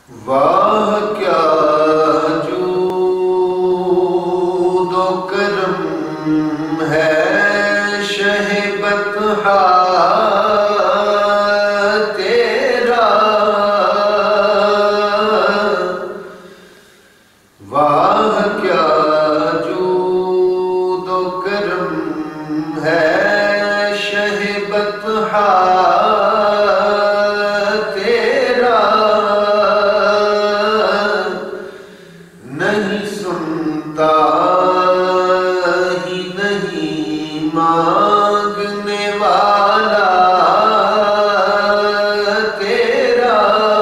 واہ کیا جود و کرم ہے شہ بطحا تیرا، واہ کیا جود و کرم ہے شہ بطحا مانگنے والا تیرا،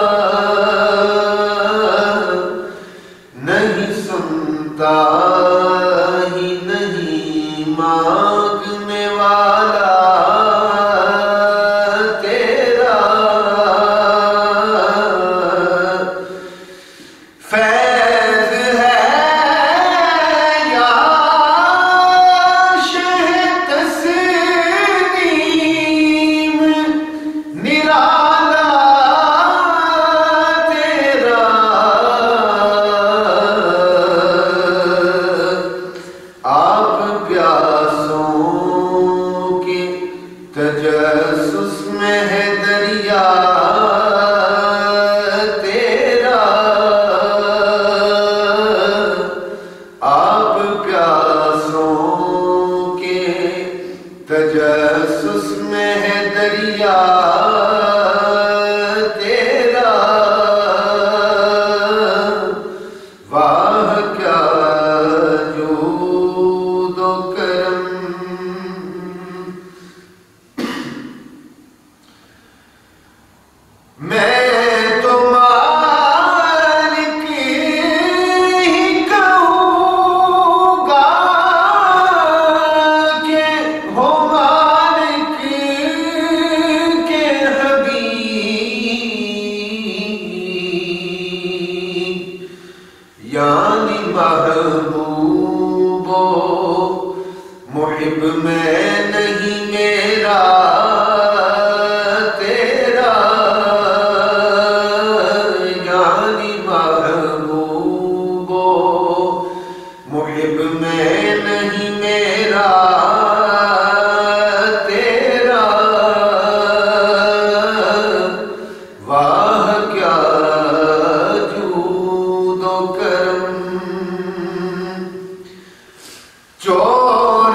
نہیں سنتا ہی نہیں مانگنے والا تیرا، فیض ہے تجسس میں ہے دریا تیرا، آپ پیاسوں کے تجسس میں ہے دریا تیرا، واہ کیا جود و کرم، میں تو مالک ہی کہوں گا کہ ہو مالک کے حبیب، یعنی محبوب و محب میں نہیں میرا محب میں نہیں میرا تیرا، واہ کیا جود و کرم، چور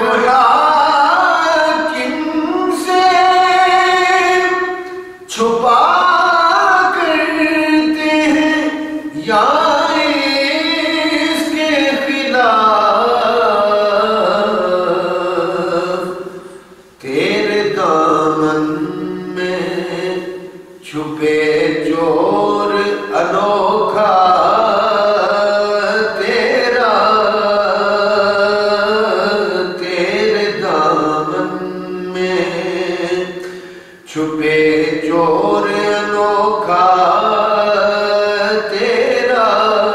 حاکم سے چھپا کرتے ہیں یا تیرے دامن میں چھپے چور انوکھا تیرا، تیرے دامن میں چھپے چور انوکھا تیرا،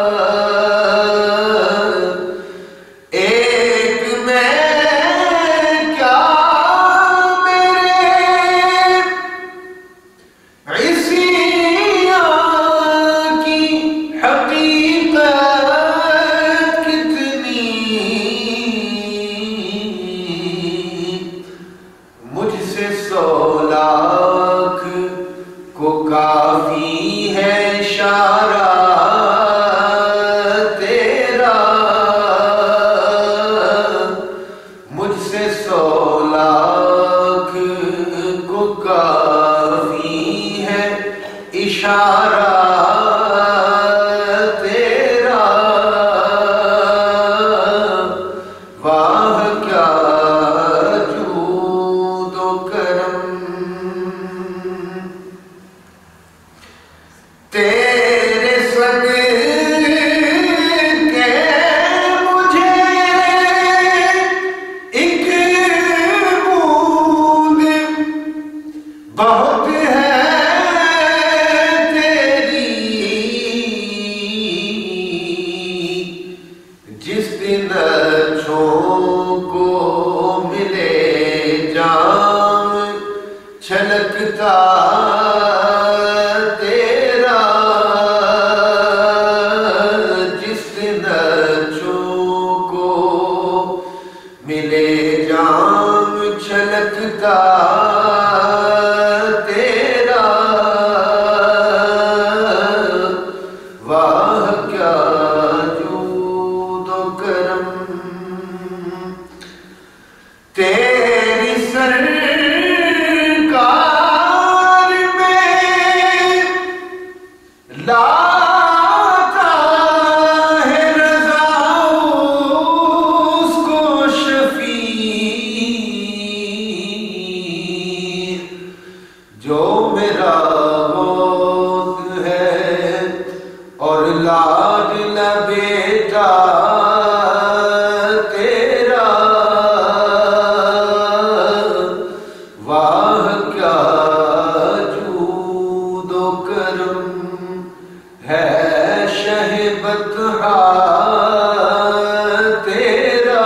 ایک میں مجھ سے 100 لاکھ کو کافی ہے اشارہ تیرا، مجھ سے 100 لاکھ کو کافی ہے اشارہ تیرا، واہ کیا جود و کرم، تیرے صدقے مجھے ایک بوند بہت ہے تیری میرا غوث ہے اور لاڈلا بیٹا تیرا، واہ کیا جود و کرم ہے شہ بطحا تیرا،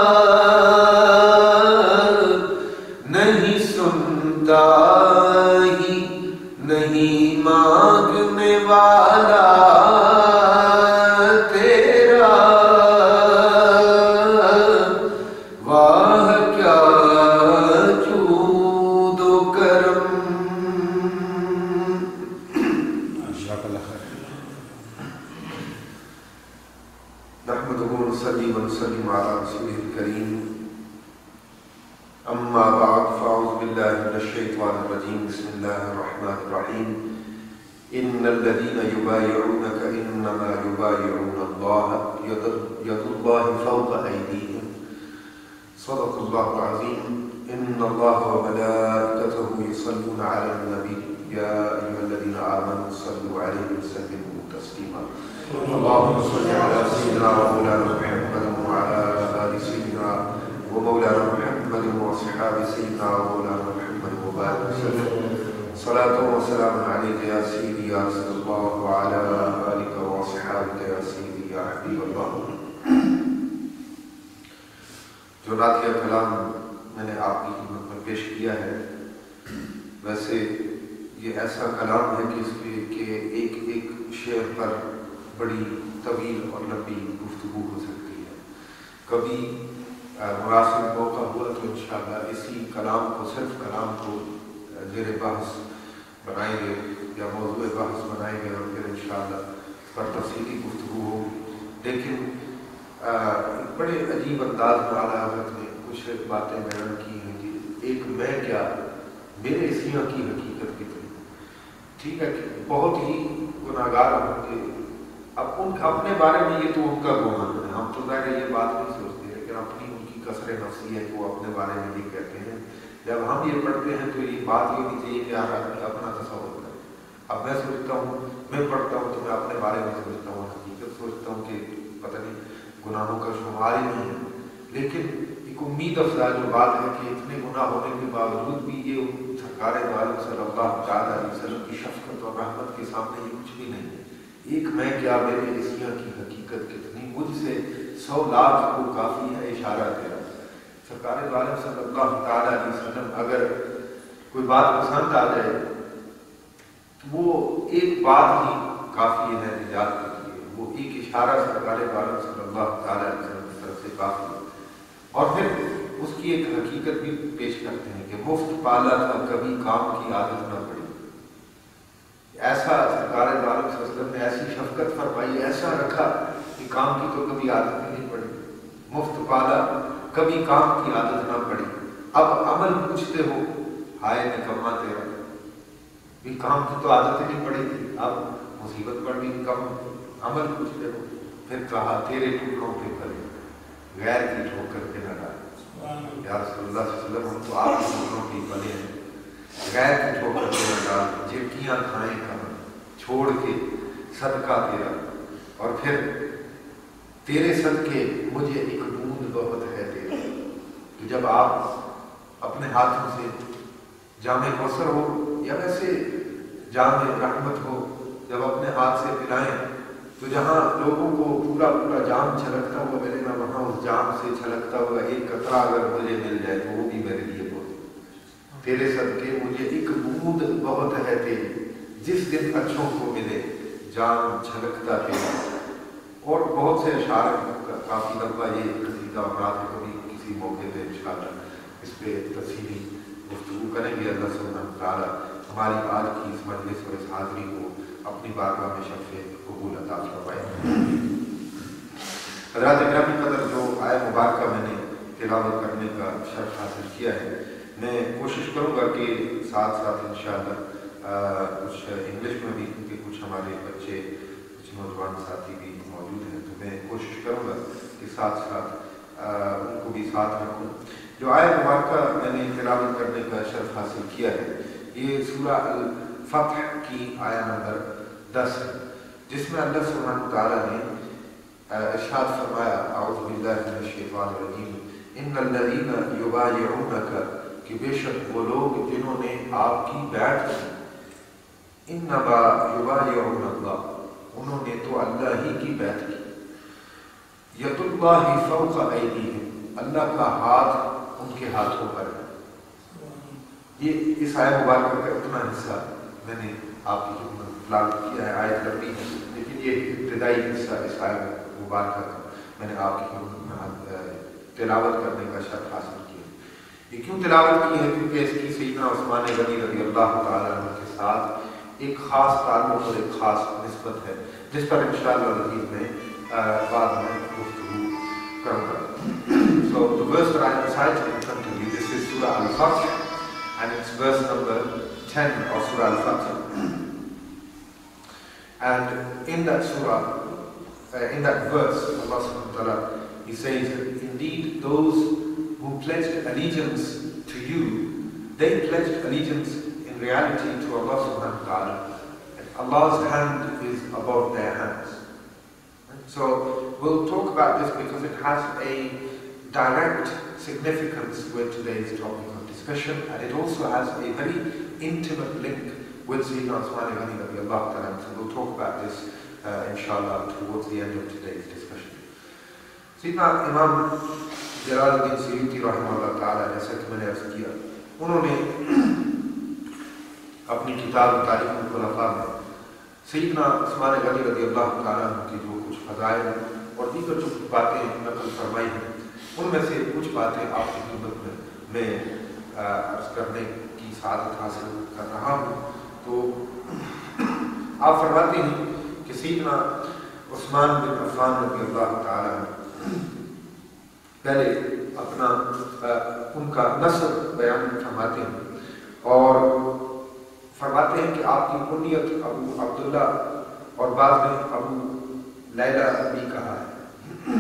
نہیں سنتا ہی نہیں مانگنے والا تیرا، واہ کیا جود و کرم۔ نحمدہ ونصلی ونسلم علی رسولہ الکریم، اما بعد فاعوذ باللہ من الشیطان الرجیم، بسم اللہ الرحمن الرحیم۔ ان الذین یبایعونک انما یبایعون اللہ ید اللہ فوق ایدیہم، صدق اللہ العظیم۔ ان اللہ وملائکتہ یصلون علی النبی یا ایھا الذین آمنوا صلوا علیہ وسلموا تسلیما۔ اللهم صل على سيدنا ومولانا محمد وعلى آل سيدنا ومولانا محمد وصحاب سيدنا ومولانا محمد وبارك وسلم، صلاة وسلام عليك يا سيدي يا رسول الله وعلى آلك وصحابك يا سيدي يا حبيب الله۔ جو راتیہ کلام میں نے آپ کی خدمت میں پیش کیا ہے، ویسے یہ ایسا کلام ہے کہ اس پہ کہ ایک ایک شعر پر بڑی طویل اور لمبی گفتگو ہو سکتی ہے۔ کبھی مناسب موقع ہوا تو انشاءاللہ اسی کلام کو، صرف کلام کو زیر بحث بنائیں گے یا موضوع بحث بنائیں گے اور پھر انشاءاللہ پر تفصیلی گفتگو ہوگی۔ لیکن ایک بڑے عجیب انداز میں اعلیٰ حضرت نے کچھ باتیں بیان کی ہیں کہ ایک میں کیا، میرے سیاں کی حقیقت کتنی، ٹھیک ہے کہ بہت ہی گناہگار ہوں گے، اب ان اپنے بارے میں یہ تو ان کا گمان ہے، ہم تو ظاہر یہ بات نہیں سوچتے، لیکن اپنی ان کی کثر نفسی ہے کہ وہ اپنے بارے میں یہ کہتے ہیں۔ جب ہم یہ پڑھتے ہیں تو یہ بات یہ نہیں چاہیے کہ ہر آدمی اپنا تصور کرے۔ اب میں سوچتا ہوں، میں پڑھتا ہوں تو میں اپنے بارے میں سوچتا ہوں، حقیقت سوچتا ہوں کہ پتہ نہیں گناہوں کا شمار ہی نہیں ہے، لیکن ایک امید افزا جو بات ہے کہ اتنے گناہ ہونے کے باوجود بھی یہ سرکار دو عالم صلی اللہ تعالیٰ علیہ وسلم کی شفقت اور رحمت کے سامنے یہ کچھ بھی نہیں ہے۔ ایک میں کیا، میرے اسیاں کی حقیقت کتنی، مجھ سے 100 لاکھ کو کافی ہے اشارہ تیرا۔ سرکار دو عالم صلی اللہ تعالیٰ علیہ وسلم اگر کوئی بات پسند آ جائے تو وہ ایک بات ہی کافی ہے نجات کے لیے، وہ ایک اشارہ سرکار دو عالم صلی اللہ تعالیٰ علیہ وسلم کی طرف سے کافی ہے۔ اور پھر اس کی ایک حقیقت بھی پیش کرتے ہیں کہ مفت پالا تھا کبھی کام کی عادت نہ پڑی۔ ایسا سرکار دو عالم صلی اللہ علیہ وسلم نے ایسی شفقت فرمائی، ایسا رکھا کہ کام کی تو کبھی عادت ہی نہیں پڑی، مفت پالا کبھی کام کی عادت نہ پڑی۔ اب عمل پوچھتے ہو، ہائے نکما تیرا، بھی کام کی تو عادت ہی نہیں پڑی تھی، اب مصیبت پڑ گئی، کم عمل پوچھتے ہو۔ پھر کہا تیرے ٹکڑوں پہ پلے غیر کی ٹھوکر پہ نہ ڈال۔ یا رسول اللہ صلی اللہ علیہ وسلم، ہم تو آپ کے ٹکڑوں پہ پلے ہیں، غیر کی ٹھوکر پہ نہ ڈال، جھٹکیاں کھائیں کہاں چھوڑ کے صدقہ تیرا، اور پھر تیرے صدقے مجھے ایک بوند بہت ہے تیرا۔ تو جب آپ اپنے ہاتھوں سے جام کوثر ہو یا ویسے جام رحمت ہو، جب اپنے ہاتھ سے پلائیں تو جہاں لوگوں کو پورا پورا جام چھلکتا ہوا ملے گا، وہاں اس جام سے چھلکتا ہوا ایک قطرہ اگر مجھے مل جائے تو وہ بھی میرے لیے بہت۔ تیرے صدقے مجھے ایک بوند بہت ہے تیری، جس دن اچھوں کو ملے جام چھلکتا تیرا۔ اور بہت سے اشعار، کافی لمبا یہ قصیدہ امراض ہے، کبھی کسی موقع پہ انشاءاللہ اس پہ تفصیلی گفتگو کریں گے۔ اللہ سبحانہ تعالیٰ ہماری آج کی اس مجلس اور اس حاضری کو اپنی بارگاہ میں شفع قبول عطا فرمائے۔ حضرات گرامی قدر، جو آیت مبارکہ میں نے تلاوت کرنے کا شرف حاصل کیا ہے، میں کوشش کروں گا کہ ساتھ ساتھ انشاءاللہ کچھ انگلش میں بھی، کیونکہ کچھ ہمارے بچے، کچھ نوجوان ساتھی بھی موجود ہیں، تو میں کوشش کروں گا کہ ساتھ ساتھ ان کو بھی ساتھ رکھوں۔ جو آیت مبارکہ میں نے تلاوت کرنے کا شرف حاصل کیا ہے، یہ سورہ الفتح کی آیا نمبر 10 ہے، جس میں اللہ سبحانہ وتعالیٰ نے ارشاد فرمایا اعوذ باللہ من الشیطان الرجیم ان الذین یبایعونک، کہ بے شک وہ لوگ جنہوں نے آپ کی بیعت کی، انما یبایعون اللہ، انہوں نے تو اللہ ہی کی بیعت کی، ید اللہ فوق ایدیہم، اللہ کا ہاتھ ان کے ہاتھوں پر ہے۔ یہ اس آیت مبارکہ کا اتنا حصہ میں نے آپ کی خدمت تلاوت کیا ہے، آیت لمبی ہے لیکن یہ ابتدائی حصہ اس آیت مبارکہ کا میں نے آپ کی خدمت میں تلاوت کرنے کا شرف حاصل کیا۔ یہ کیوں تلاوت کی ہے؟ کیونکہ اس کی سیدنا عثمان غنی رضی اللہ تعالیٰ عنہ کے ساتھ ایک خاص تعلق اور ایک خاص نسبت ہے، جس پر انشاءاللہ العزیز میں بعد میں گفتگو کروں گا۔ So the verse that I have recited in front of you, this is Surah Al-Fatih, and it's verse number 10 of Surah Al-Fatih. And in that surah, in that verse, Allah subhanahu wa ta'ala, He says, indeed those who pledged allegiance to you, they pledged allegiance in reality to Allah subhanahu wa ta'ala. And Allah's hand is above their hands. So we'll talk about this because it has a direct significance with today's topic of discussion, and it also has a very intimate link with Sayyidina Usman Ghani radiallahu ta'ala. So we'll talk about this inshallah towards the end of today's discussion. Sayyidina Imam Jalaluddin Suyuti rahimahullah ta'ala, جیسا کہ میں نے عرض کیا، انہوں نے اپنی کتاب تاریخ الخلفاء میں سیدنا عثمان غنی رضی اللہ تعالیٰ عنہ کی جو کچھ فضائل اور دیگر جو باتیں نقل فرمائی ہیں، ان میں سے کچھ باتیں آپ کی خدمت میں عرض کرنے کی سعادت حاصل کر رہا ہوں۔ تو آپ فرماتے ہیں کہ سیدنا عثمان بن عفان رضی اللہ تعالیٰ عنہ پہلے اپنا ان کا نسب بیان فرماتے ہیں اور فرماتے ہیں کہ آپ کی کنیت ابو عبداللہ اور بعض میں ابو لیلہ بھی کہا ہے۔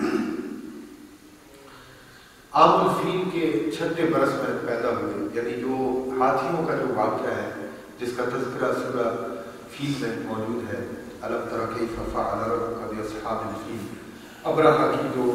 عام الفیل کے 6 برس میں پیدا ہوئے، یعنی جو ہاتھیوں کا جو واقعہ ہے جس کا تذکرہ سورہ فیل میں موجود ہے، الم تر کیف فعل ربک باصحاب الفیل، ابرہہ کی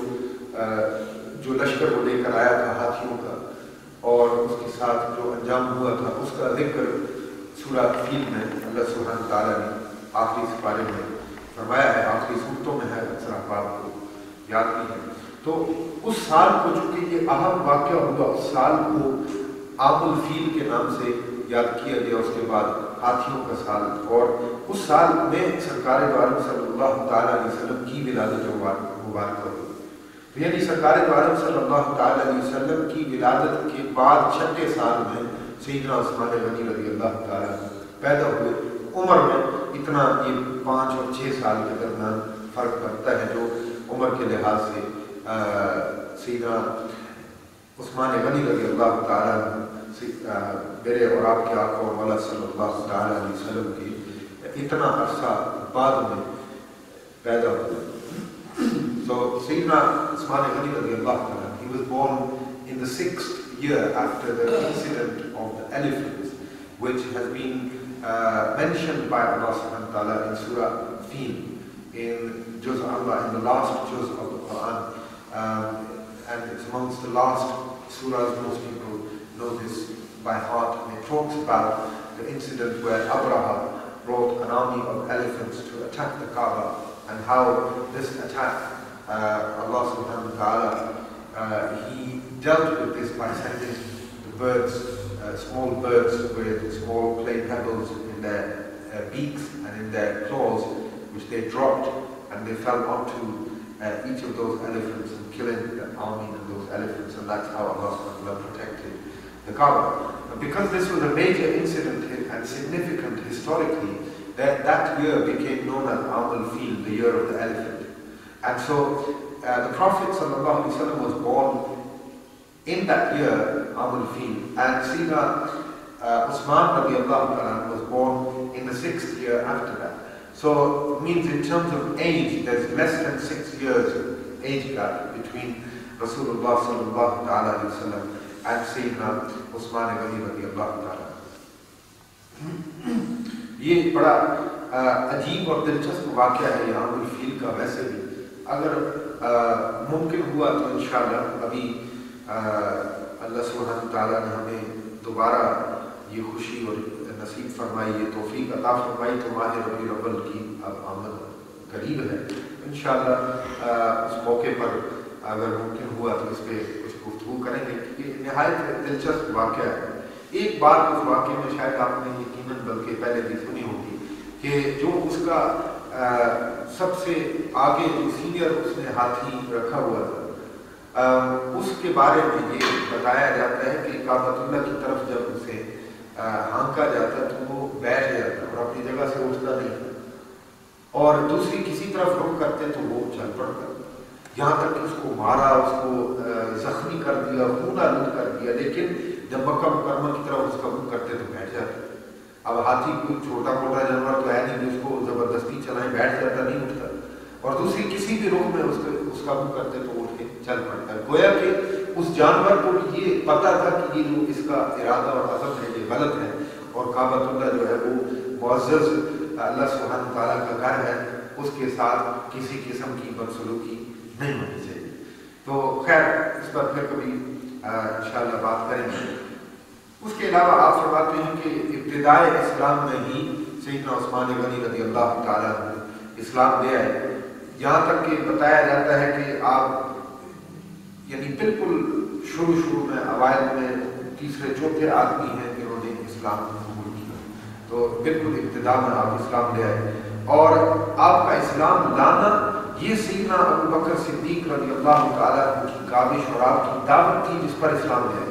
جو لشکر وہ لے کر آیا تھا ہاتھیوں کا اور اس کے ساتھ جو انجام ہوا تھا، اس کا ذکر سورہ فیل میں اللہ سبحانہ تعالیٰ نے آخری سپارے میں فرمایا ہے، آخری صورتوں میں ہے، اکثر احباب کو یاد بھی ہے۔ تو اس سال کو چونکہ یہ اہم واقعہ ہوا، اس سال کو عام الفیل کے نام سے یاد کیا گیا، اس کے بعد ہاتھیوں کا سال، اور اس سال میں سرکار دو عالم صلی اللہ تعالیٰ علیہ وسلم کی ولادت مبارکہ ہوئی۔ یعنی سرکار دو عالم صلی اللہ تعالیٰ علیہ وسلم کی ولادت کے بعد 6 سال میں سیدنا عثمان غنی رضی اللہ تعالیٰ پیدا ہوئے۔ عمر میں اتنا یہ 5 اور 6 سال کے درمیان فرق پڑتا ہے، جو عمر کے لحاظ سے سیدنا عثمان غنی رضی اللہ تعالیٰ میرے اور آپ کے آقا و مولا صلی اللہ تعالیٰ علیہ وسلم کے اتنا عرصہ بعد میں پیدا ہوئے۔ So Sayyidina Usman Ghani radiallahu ta'ala, he was born in the 6th year after the incident of the elephants, which has been mentioned by Allah subhanahu wa ta'ala in Surah Fil, in Juz Allah, in the last Juz of the Quran, and it's amongst the last surahs. Most people know this by heart, and it talks about the incident where Abraha brought an army of elephants to attack the Kaaba, and how this attack, Allah subhanahu wa ta'ala, He dealt with this by sending the birds, small birds with small clay pebbles in their beaks and in their claws, which they dropped, and they fell onto each of those elephants and killing the army of those elephants, and that's how Allah subhanahu wa ta'ala protected the Kaaba. But because this was a major incident and significant historically, that year became known as Aam al-Fil, the year of the elephant. And so the Prophet sallallahu alaihi wasallam was born in that year, Aam al-Fil, and Sayyidina Usman radiallahu ta'ala was born in the 6th year after that. So it means in terms of age, there's less than 6 years age gap between Rasulullah sallallahu ta'ala alaihi wasallam and Sayyidina Usman Ghani radiallahu ta'ala. یہ بڑا عجیب اور دلچسپ واقعہ ہے یہاں الفیل کا. ویسے بھی اگر ممکن ہوا تو انشاءاللہ ابھی اللہ سبحانہ تعالیٰ نے ہمیں دوبارہ یہ خوشی اور نصیب فرمائی، یہ توفیق عطا فرمائی تو ماہ ربیع الاول کی اب آمد قریب ہے. انشاءاللہ اس موقع پر اگر ممکن ہوا تو اس پہ کچھ گفتگو کریں گے. یہ نہایت دلچسپ واقعہ ہے. ایک بات اس واقعے میں شاید آپ نے یقیناً بلکہ پہلے بھی سنی ہوگی کہ جو اس کا سب سے آگے جو سینئر اس نے ہاتھی رکھا ہوا تھا، اس کے بارے میں یہ بتایا جاتا ہے کہ کعبۃ اللہ کی طرف جب اسے ہانکا جاتا تو وہ بیٹھ جاتا اور اپنی جگہ سے اٹھتا نہیں، اور دوسری کسی طرف رخ کرتے تو وہ چل پڑتا. یہاں تک کہ اس کو مارا، اس کو زخمی کر دیا، خون آلود کر دیا، لیکن جب مکہ مکرمہ کی طرف اس کا رخ کرتے تو بیٹھ جاتا. اب ہاتھی کوئی چھوٹا موٹا جانور تو ہے نہیں کہ اس کو زبردستی چلائیں بیٹھ جاتا، نہیں اٹھتا. اور دوسری کسی بھی رخ میں اس کا رخ کرتے تو اٹھ کے چل پڑتا ہے. گویا کہ اس جانور کو یہ پتہ تھا کہ یہ جو اس کا ارادہ اور عزم ہے یہ غلط ہے، اور کعبۃ اللہ جو ہے وہ معزز اللہ سبحانہ تعالیٰ کا گھر ہے، اس کے ساتھ کسی قسم کی بدسلوکی نہیں ہونی چاہیے. تو خیر اس پر پھر کبھی انشاءاللہ بات کریں گے. اس کے علاوہ آپ فرماتے ہیں کہ ابتدائے اسلام میں ہی سیدنا عثمان غنی رضی اللہ تعالیٰ عنہ اسلام لے آئے. یہاں تک کہ بتایا جاتا ہے کہ آپ یعنی بالکل شروع میں اوائل میں تیسرے چوتھے آدمی ہیں جنہوں نے اسلام قبول کیا. تو بالکل ابتدا میں آپ اسلام لے آئے، اور آپ کا اسلام لانا یہ سیدنا ابو بکر صدیق رضی اللہ تعالیٰ عنہ کی کاوش اور آپ کی دعوت تھی جس پر اسلام لے آئے.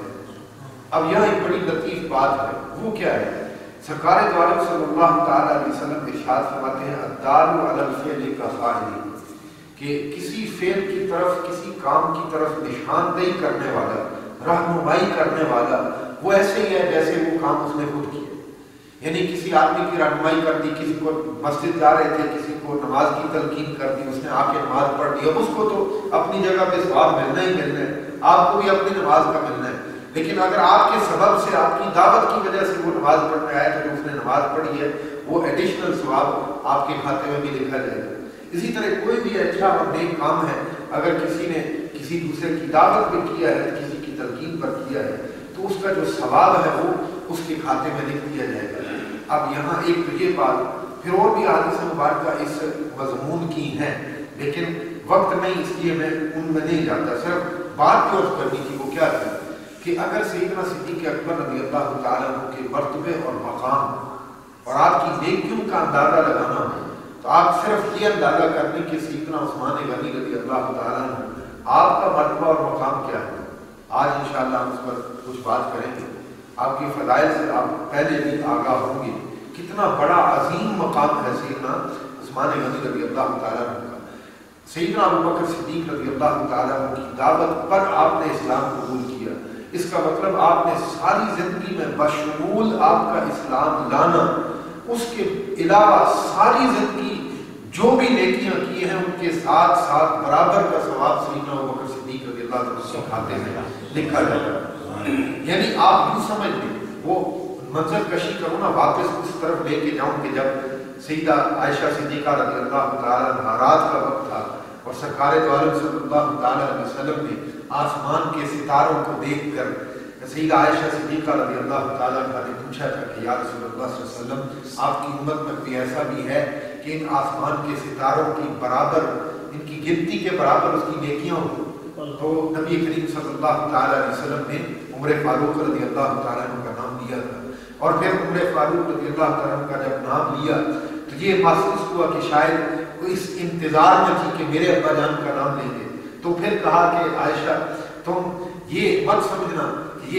اب یہاں ایک بڑی لطیف بات ہے، وہ کیا ہے؟ سرکار دو عالم صلی اللہ تعالیٰ علیہ وسلم ارشاد فرماتے ہیں الدال علی الفعل کفاعلہ، کہ کسی فعل کی طرف، کسی کام کی طرف نشاندہی کرنے والا، رہنمائی کرنے والا وہ ایسے ہی ہے جیسے وہ کام اس نے خود کیا. یعنی کسی آدمی کی رہنمائی کر دی، کسی کو مسجد جا رہے تھے، کسی کو نماز کی تلقین کر دی، اس نے آ کے نماز پڑھ لی. اب اس کو تو اپنی جگہ پہ ثواب ملنا ہی ملنا ہے، آپ کو بھی اپنی نماز کا ملنا ہے. لیکن اگر آپ کے سبب سے، آپ کی دعوت کی وجہ سے وہ نماز پڑھنے آئے تو جو اس نے نماز پڑھی ہے وہ ایڈیشنل ثواب آپ کے کھاتے میں بھی لکھا جائے گا. اسی طرح کوئی بھی اچھا اور نیک کام ہے اگر کسی نے کسی دوسرے کی دعوت پہ کیا ہے، کسی کی تلقین پر کیا ہے، تو اس کا جو ثواب ہے وہ اس کے کھاتے میں لکھ دیا جائے گا. اب یہاں ایک تو یہ بات، پھر اور بھی حدیث مبارکہ اس مضمون کی ہیں، لیکن وقت نہیں اس لیے میں ان میں نہیں جاتا. صرف بات جو کرنی تھی وہ کیا تھی کہ اگر سیدنا صدیق اکبر رضی اللہ تعالیٰ عنہ کے مرتبے اور مقام اور آپ کی نیکیوں کا اندازہ لگانا ہو تو آپ صرف یہ اندازہ کر لیں کہ سیدنا عثمان غنی رضی اللہ تعالیٰ عنہ آپ کا مرتبہ اور مقام کیا ہے. آج انشاءاللہ ہم اس پر کچھ بات کریں گے. آپ کی فضائل سے آپ پہلے بھی آگاہ ہوں گے کتنا بڑا عظیم مقام ہے سیدنا عثمان غنی رضی اللہ تعالیٰ عنہ کا. سیدنا ابو بکر صدیق رضی اللہ تعالیٰ عنہ کی دعوت پر آپ نے اسلام قبول کیا. اس کا مطلب آپ نے ساری زندگی میں بشمول آپ کا اسلام لانا، اس کے علاوہ ساری زندگی جو بھی نیکیاں کی ہیں ان کے ساتھ ساتھ برابر کا ثواب سیدنا ابو بکر صدیق رضی اللہ تعالیٰ کے کھاتے میں لکھا جاتا ہے. یعنی آپ یوں سمجھ لیں، وہ منظر کشی کروں نا واپس اس طرف لے کے جاؤں کہ جب سیدہ عائشہ صدیقہ رضی اللہ تعالیٰ عنہ رات کا وقت تھا اور سرکار دو عالم صلی اللہ تعالیٰ علیہ وسلم نے آسمان کے ستاروں کو دیکھ کر سیدہ عائشہ صدیقہ رضی اللہ تعالیٰ عنہ نے پوچھا تھا کہ یا رسول اللہ صلی اللہ علیہ وسلم آپ کی امت میں کوئی ایسا بھی ہے کہ ان آسمان کے ستاروں کی برابر، ان کی گنتی کے برابر اس کی نیکیاں ہوں؟ تو نبی کریم صلی اللہ تعالیٰ علیہ وسلم نے عمر فاروق رضی اللہ تعالیٰ عنہ کا نام لیا تھا. اور پھر عمر فاروق رضی اللہ تعالیٰ عنہ کا جب نام لیا تو یہ محسوس ہوا کہ شاید وہ اس انتظار میں تھی کہ میرے ابا جان کا نام لیں گے. تو پھر کہا کہ عائشہ تم یہ مت سمجھنا کہ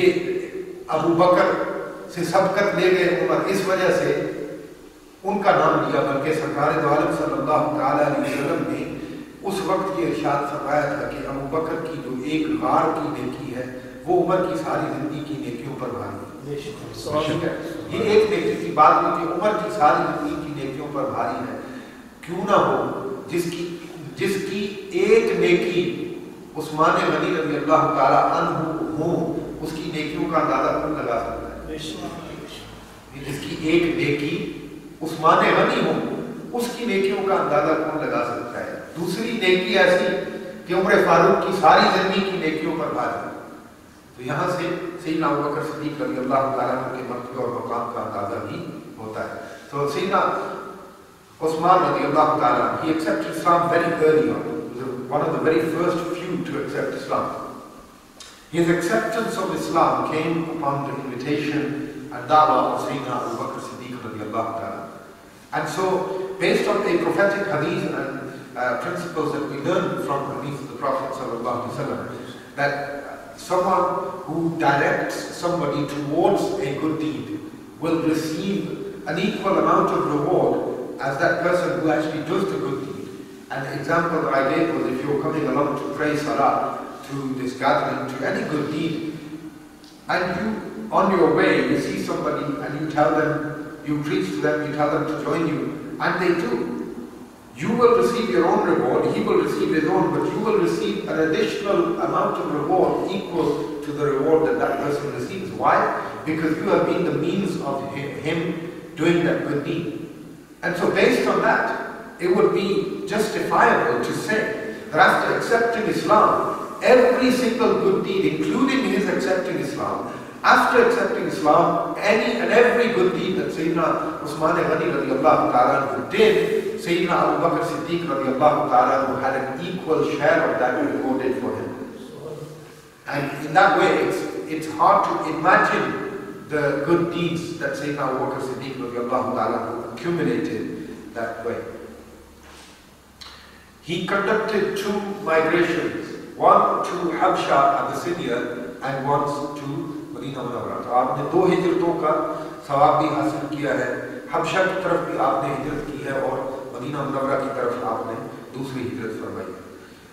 یہ ابو بکر سے سبقت لے گئے عمر اس وجہ سے ان کا نام لیا، بلکہ سرکار دو عالم صلی اللہ تعالیٰ علیہ وسلم نے اس وقت یہ ارشاد فرمایا تھا کہ ابو بکر کی جو ایک غار کی نیکی ہے وہ عمر کی ساری زندگی کی نیکیوں پر بھاری ہے. یہ ایک نیکی کی بات نہیں کہ عمر کی ساری زندگی کی نیکیوں پر بھاری ہے. کیوں نہ ہو جس کی ایک نیکی عثمان غنی رضی اللہ تعالیٰ عنہ ہو، اس کی نیکیوں کا اندازہ کون لگا سکتا ہے؟ جس کی ایک نیکی عثمان غنی ہو، اس کی نیکیوں کا اندازہ کون لگا سکتا ہے؟ دوسری نیکی ایسی کہ عمر فاروق کی ساری زندگی کی نیکیوں پر بھاری. تو یہاں سے سیدنا ابوبکر صدیق رضی اللہ تعالیٰ عنہ کے مرتبے اور مقام کا اندازہ بھی ہوتا ہے. تو سیدنا Usman radiallahu ta'ala, he accepted Islam very early on. He was one of the very first few to accept Islam. His acceptance of Islam came upon the invitation and da'wah of Sayyidina Abu Bakr Siddiq radiallahu ta'ala. And so, based on the prophetic hadith and principles that we learn from hadith of the Prophet sallallahu alaihi wasallam, that someone who directs somebody towards a good deed will receive an equal amount of reward as that person who actually does the good deed. And the example that I gave was if you're coming along to pray salah, to this gathering, to any good deed, and you, on your way, you see somebody and you tell them, you preach to them, you tell them to join you, and they do, you will receive your own reward, he will receive his own, but you will receive an additional amount of reward equal to the reward that that person receives. Why? Because you have been the means of him doing that good deed. And so based on that, it would be justifiable to say that after accepting Islam, every single good deed, including his accepting Islam, after accepting Islam, any and every good deed that Sayyidina Usman Ghani radiallahu ta'ala did, Sayyidina Abu Bakr Siddiq radiallahu ta'ala had an equal share of that recorded for him. And in that way, it's hard to imagine the good deeds that Sayyidina Abu Bakr Siddiq radiallahu ta'ala accumulated that way. He conducted 2 migrations, one to Habsha, Abyssinia, and once to مدینہ منورہ. تو آپ نے 2 ہجرتوں کا ثواب بھی حاصل کیا ہے. حبشہ کی طرف بھی آپ نے ہجرت کی ہے اور مدینہ منورہ کی طرف آپ نے دوسری ہجرت فرمائی ہے.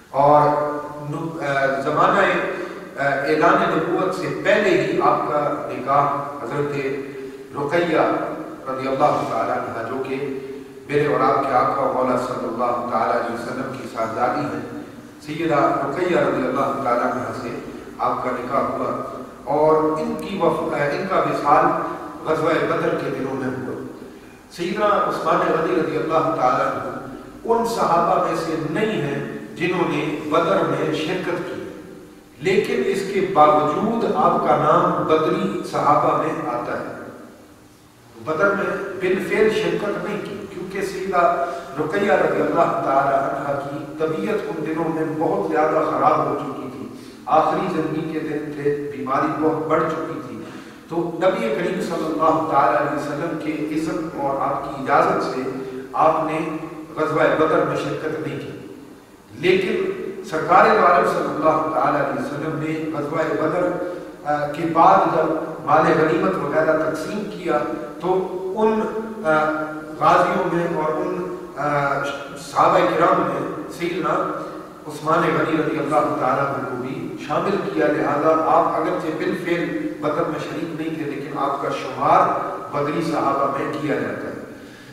اور زمانہ اعلان نبوت سے پہلے ہی آپ کا نکاح حضرت رقیہ رضی اللہ تعالیٰ عنہ جو کہ میرے اور آپ کے آقا مولا صلی اللہ تعالیٰ علیہ وسلم کی صاحبزادی ہیں, سیدہ رقیہ رضی اللہ تعالیٰ عنہ سے آپ کا نکاح ہوا اور ان کا وصال غزوہ بدر کے دنوں میں ہوا. سیدنا عثمان غنی رضی اللہ تعالیٰ عنہ ان صحابہ میں سے نہیں ہیں جنہوں نے بدر میں شرکت کی, لیکن اس کے باوجود آپ کا نام بدری صحابہ میں آتا ہے. بدر میں بالفعل شرکت نہیں کی کیونکہ سیدہ رقیہ رضی اللہ تعالیٰ عنہ کی طبیعت ان دنوں میں بہت زیادہ خراب ہو چکی تھی, آخری زندگی کے دن تھے, بیماری بہت بڑھ چکی تھی. تو نبی کریم صلی اللہ تعالیٰ علیہ وسلم کے اذن اور آپ کی اجازت سے آپ نے غزوہ بدر میں شرکت نہیں کی, لیکن سرکار عالم صلی اللہ تعالیٰ علیہ وسلم نے غزوہ بدر کے بعد جب مال غنیمت وغیرہ تقسیم کیا تو ان غازیوں میں اور ان صحابہ کرام میں سیدنا عثمان غنی رضی اللہ تعالیٰ عنہ کو بھی شامل کیا. لہذا آپ اگرچہ بالفعل بدر میں شریک نہیں تھے لیکن آپ کا شمار بدری صحابہ میں کیا جاتا ہے.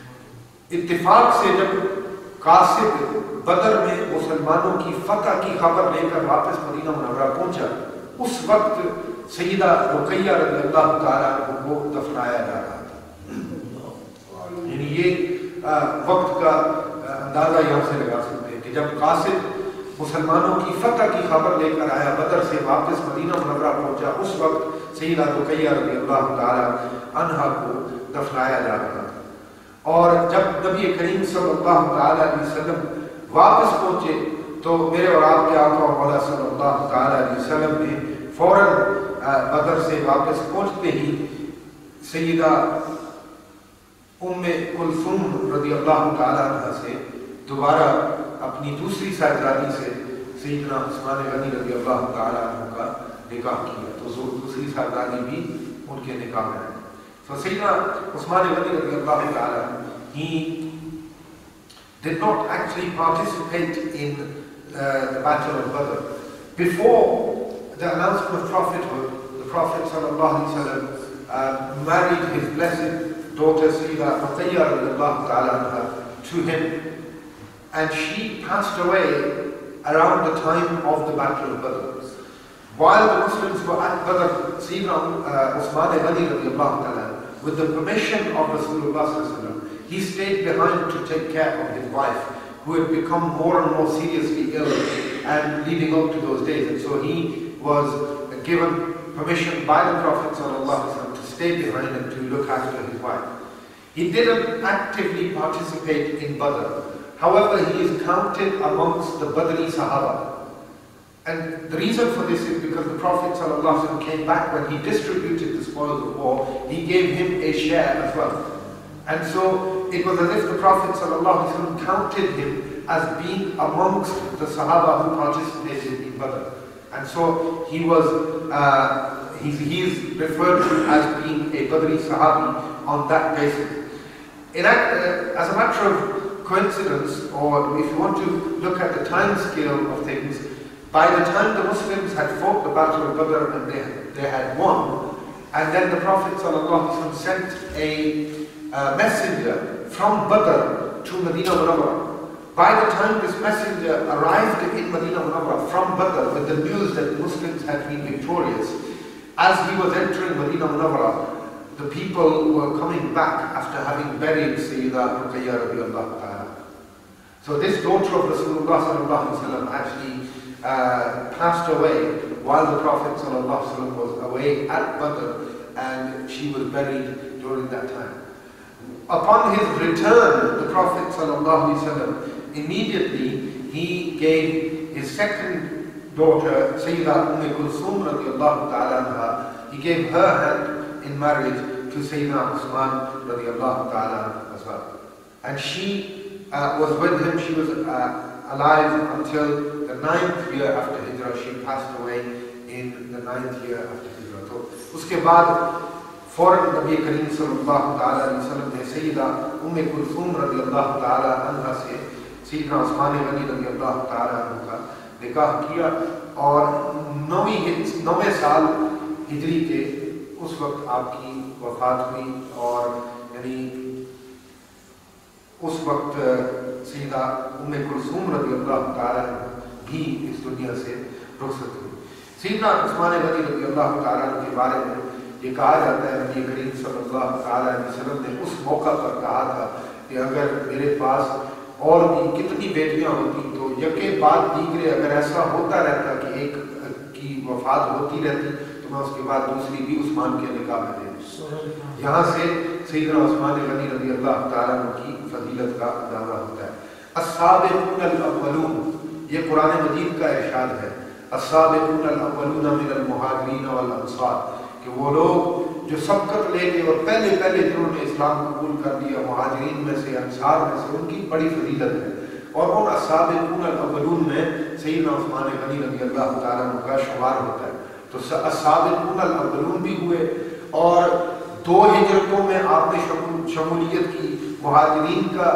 اتفاق سے جب قاصد بدر میں مسلمانوں کی فتح کی خبر لے کر واپس مدینہ منورہ پہنچا, اس وقت سیدہ رقیہ رضی اللہ تعالیٰ عنہ کو دفنایا جا رہا تھا. یعنی یہ وقت کا اندازہ یہاں سے لگا سکتے ہیں کہ جب قاصد مسلمانوں کی فتح کی خبر لے کر آیا, بدر سے واپس مدینہ منورہ پہنچا, اس وقت سیدہ رقیہ رضی اللہ تعالیٰ عنہا کو دفنایا جا رہا تھا. اور جب نبی کریم صلی اللہ تعالیٰ علیہ وسلم واپس پہنچے تو میرے اور آپ کے آقا مولا صلی اللہ تعالیٰ علیہ وسلم نے فوراً بدر سے واپس پہنچتے ہی سیدہ ام کلثوم رضی اللہ تعالیٰ عنہ سے دوبارہ اپنی دوسری صاحبزادی سے سیدنا عثمان غنی رضی اللہ تعالیٰ عنہ کا نکاح کیا. تو دوسری صاحبزادی بھی ان کے نکاح میں آئی. So سیدنا عثمان غنی رضی اللہ تعالیٰ عنہ, he did not actually participate in the Battle of Badr. Before the announcement of prophethood, the Prophet sallallahu alaihi wasallam married his blessed daughter Sayyida Raqiyya radiallahu ta'ala anha to him, and she passed away around the time of the Battle of Badr. While the Muslims were at Badr, Sayyidina Usman Ghani radiallahu ta'ala with the permission of Rasulullah, he stayed behind to take care of his wife, who had become more and more seriously ill and leading up to those days. And so he was given permission by the Prophet ﷺ to stay behind and to look after his wife. He didn't actively participate in Badr. However, he is counted amongst the Badri Sahaba. And the reason for this is because the Prophet ﷺ came back when he distributed the spoils of war, he gave him a share as well. And so it was as if the Prophet ﷺ counted him as being amongst the Sahaba who participated in Badr. And so he was, he is referred to as being a Badri Sahabi on that basis. As a matter of coincidence, or if you want to look at the time scale of things, by the time the Muslims had fought the Battle of Badr and they had won, and then the Prophet ﷺ sent a messenger from Badr to Medina Munawwara. By the time this messenger arrived in Medina Munawwara from Badr with the news that the Muslims had been victorious, as he was entering Medina Munawwara, the people were coming back after having buried Sayyidah Ruqayya radiallahu ta'ala. So this daughter of Rasulullah sallallahu alaihi wasallam actually passed away while the Prophet sallallahu alaihi wasallam was away at Badr, and she was buried during that time. Upon his return, the Prophet sallallahu alaihi wasallam immediately he gave his second daughter, Sayyidah Kulthum radiallahu ta'ala anha, he gave her hand in marriage to Sayyidina Usman radiallahu ta'ala as well. And she was with him, she was alive until the 9th year after Hijrah. She passed away in the 9th year after Hijrah. So, uske baad, फौरन नबी करीम सल्लल्लाहु ta'ala alaihi wasallam ने सैयदा उम्मे कुलथूम रदियल्लाहु ta'ala अन्हा से सैयदना उस्मान गनी रदियल्लाहु ta'ala अन्हु का निकाह किया, और 9वें साल हिजरी के उस वक्त आपकी वफात हुई, और यानी उस वक्त सैयदा उम्मे कुलथूम रदियल्लाहु ta'ala भी इस दुनिया से रुखसत हुई। सैयदना उस्मान गनी रदियल्लाहु ta'ala के बारे में ये कहा जाता है नबी करीम सल्लल्लाहु अलैहि वसल्लम ने उस मौका पर कहा था कि अगर मेरे पास और भी कितनी बेटियां होती तो यके बाद दीगरे अगर ऐसा होता रहता कि एक की वफात होती रहती तो मैं उसके बाद दूसरी भी उस्मान के निकाह में दे दूं। यहाँ से सैयदना उस्मान गनी रज़ियल्लाहु ताला अन्हु की फजीलत का अंदाजा होता है। अस्साबिक़ून अल-अव्वलून, ये कुरान मजीद का इरशाद है, अस्साबिक़ून अल-अव्वलून मिनल मुहाजिरीन वल अंसार, कि वो लोग जो सबकत लेके और पहले जिन्होंने इस्लाम कबूल कर लिया मुहाजिरीन में से, अंसार में से, उनकी बड़ी फजीलत है। और उन अस्साबिक़ून अल-अव्वलून में सैयदना उस्मान गनी रज़ियल्लाहु ताला अन्हु का शुमार होता है। तो अस्साबिक़ून अल-अव्वलून भी हुए, और 2 हिजरतों में आपने शमूलियत की। मुहाजिरीन का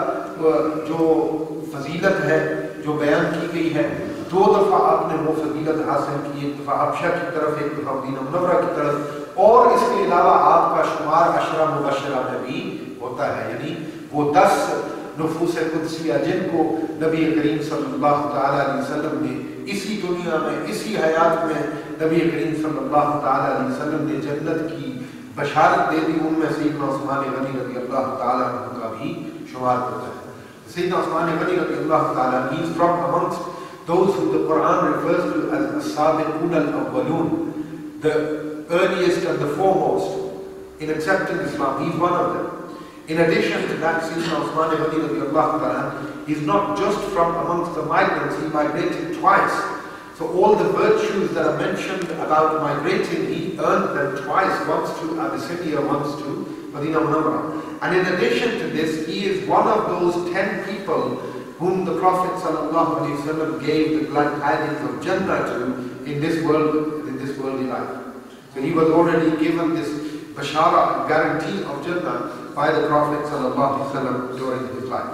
जो फजीलत है जो बयान की गई है, 2 दफ़ा आपने वो फजीलत हासिल की, एक दफ़ा हबशा की तरफ, एक दफ़ा मदीना मुनव्वरा की तरफ, और इसके अलावा आपका शुमार अशरा मुबशरा में भी होता है। यानी वो 10 नुफूस कुदसिया जिनको नबी करीम सल्लल्लाहु ताला अलैहि वसल्लम ने इसी दुनिया में, इसी हयात में नबी करीम सल्लल्लाहु ताला अलैहि वसल्लम ने जन्नत की बशारत दे दी, उनमें सैयदना उस्मान गनी रज़ियल्लाहु ताला अन्हु का भी शुमार होता है। सैयदना उस्मान गनी रज़ियल्लाहु ताला, he is from amongst those who the Quran refers to as as-sabiqun al-awwalun, the earliest and the foremost in accepting Islam. He is one of them. In addition to that, Sayyidina Usman Ghani radiallahu ta'ala, he is not just from amongst the migrants, he migrated twice. So all the virtues that are mentioned about migrating, he earned them twice, once to Abyssinia, once to Medina Munawwara. And in addition to this, he is one of those 10 people whom the Prophet ﷺ gave the glad tidings of Jannah to in this worldly life. So he was already given this bashara, guarantee of Jannah by the Prophet ﷺ during his life.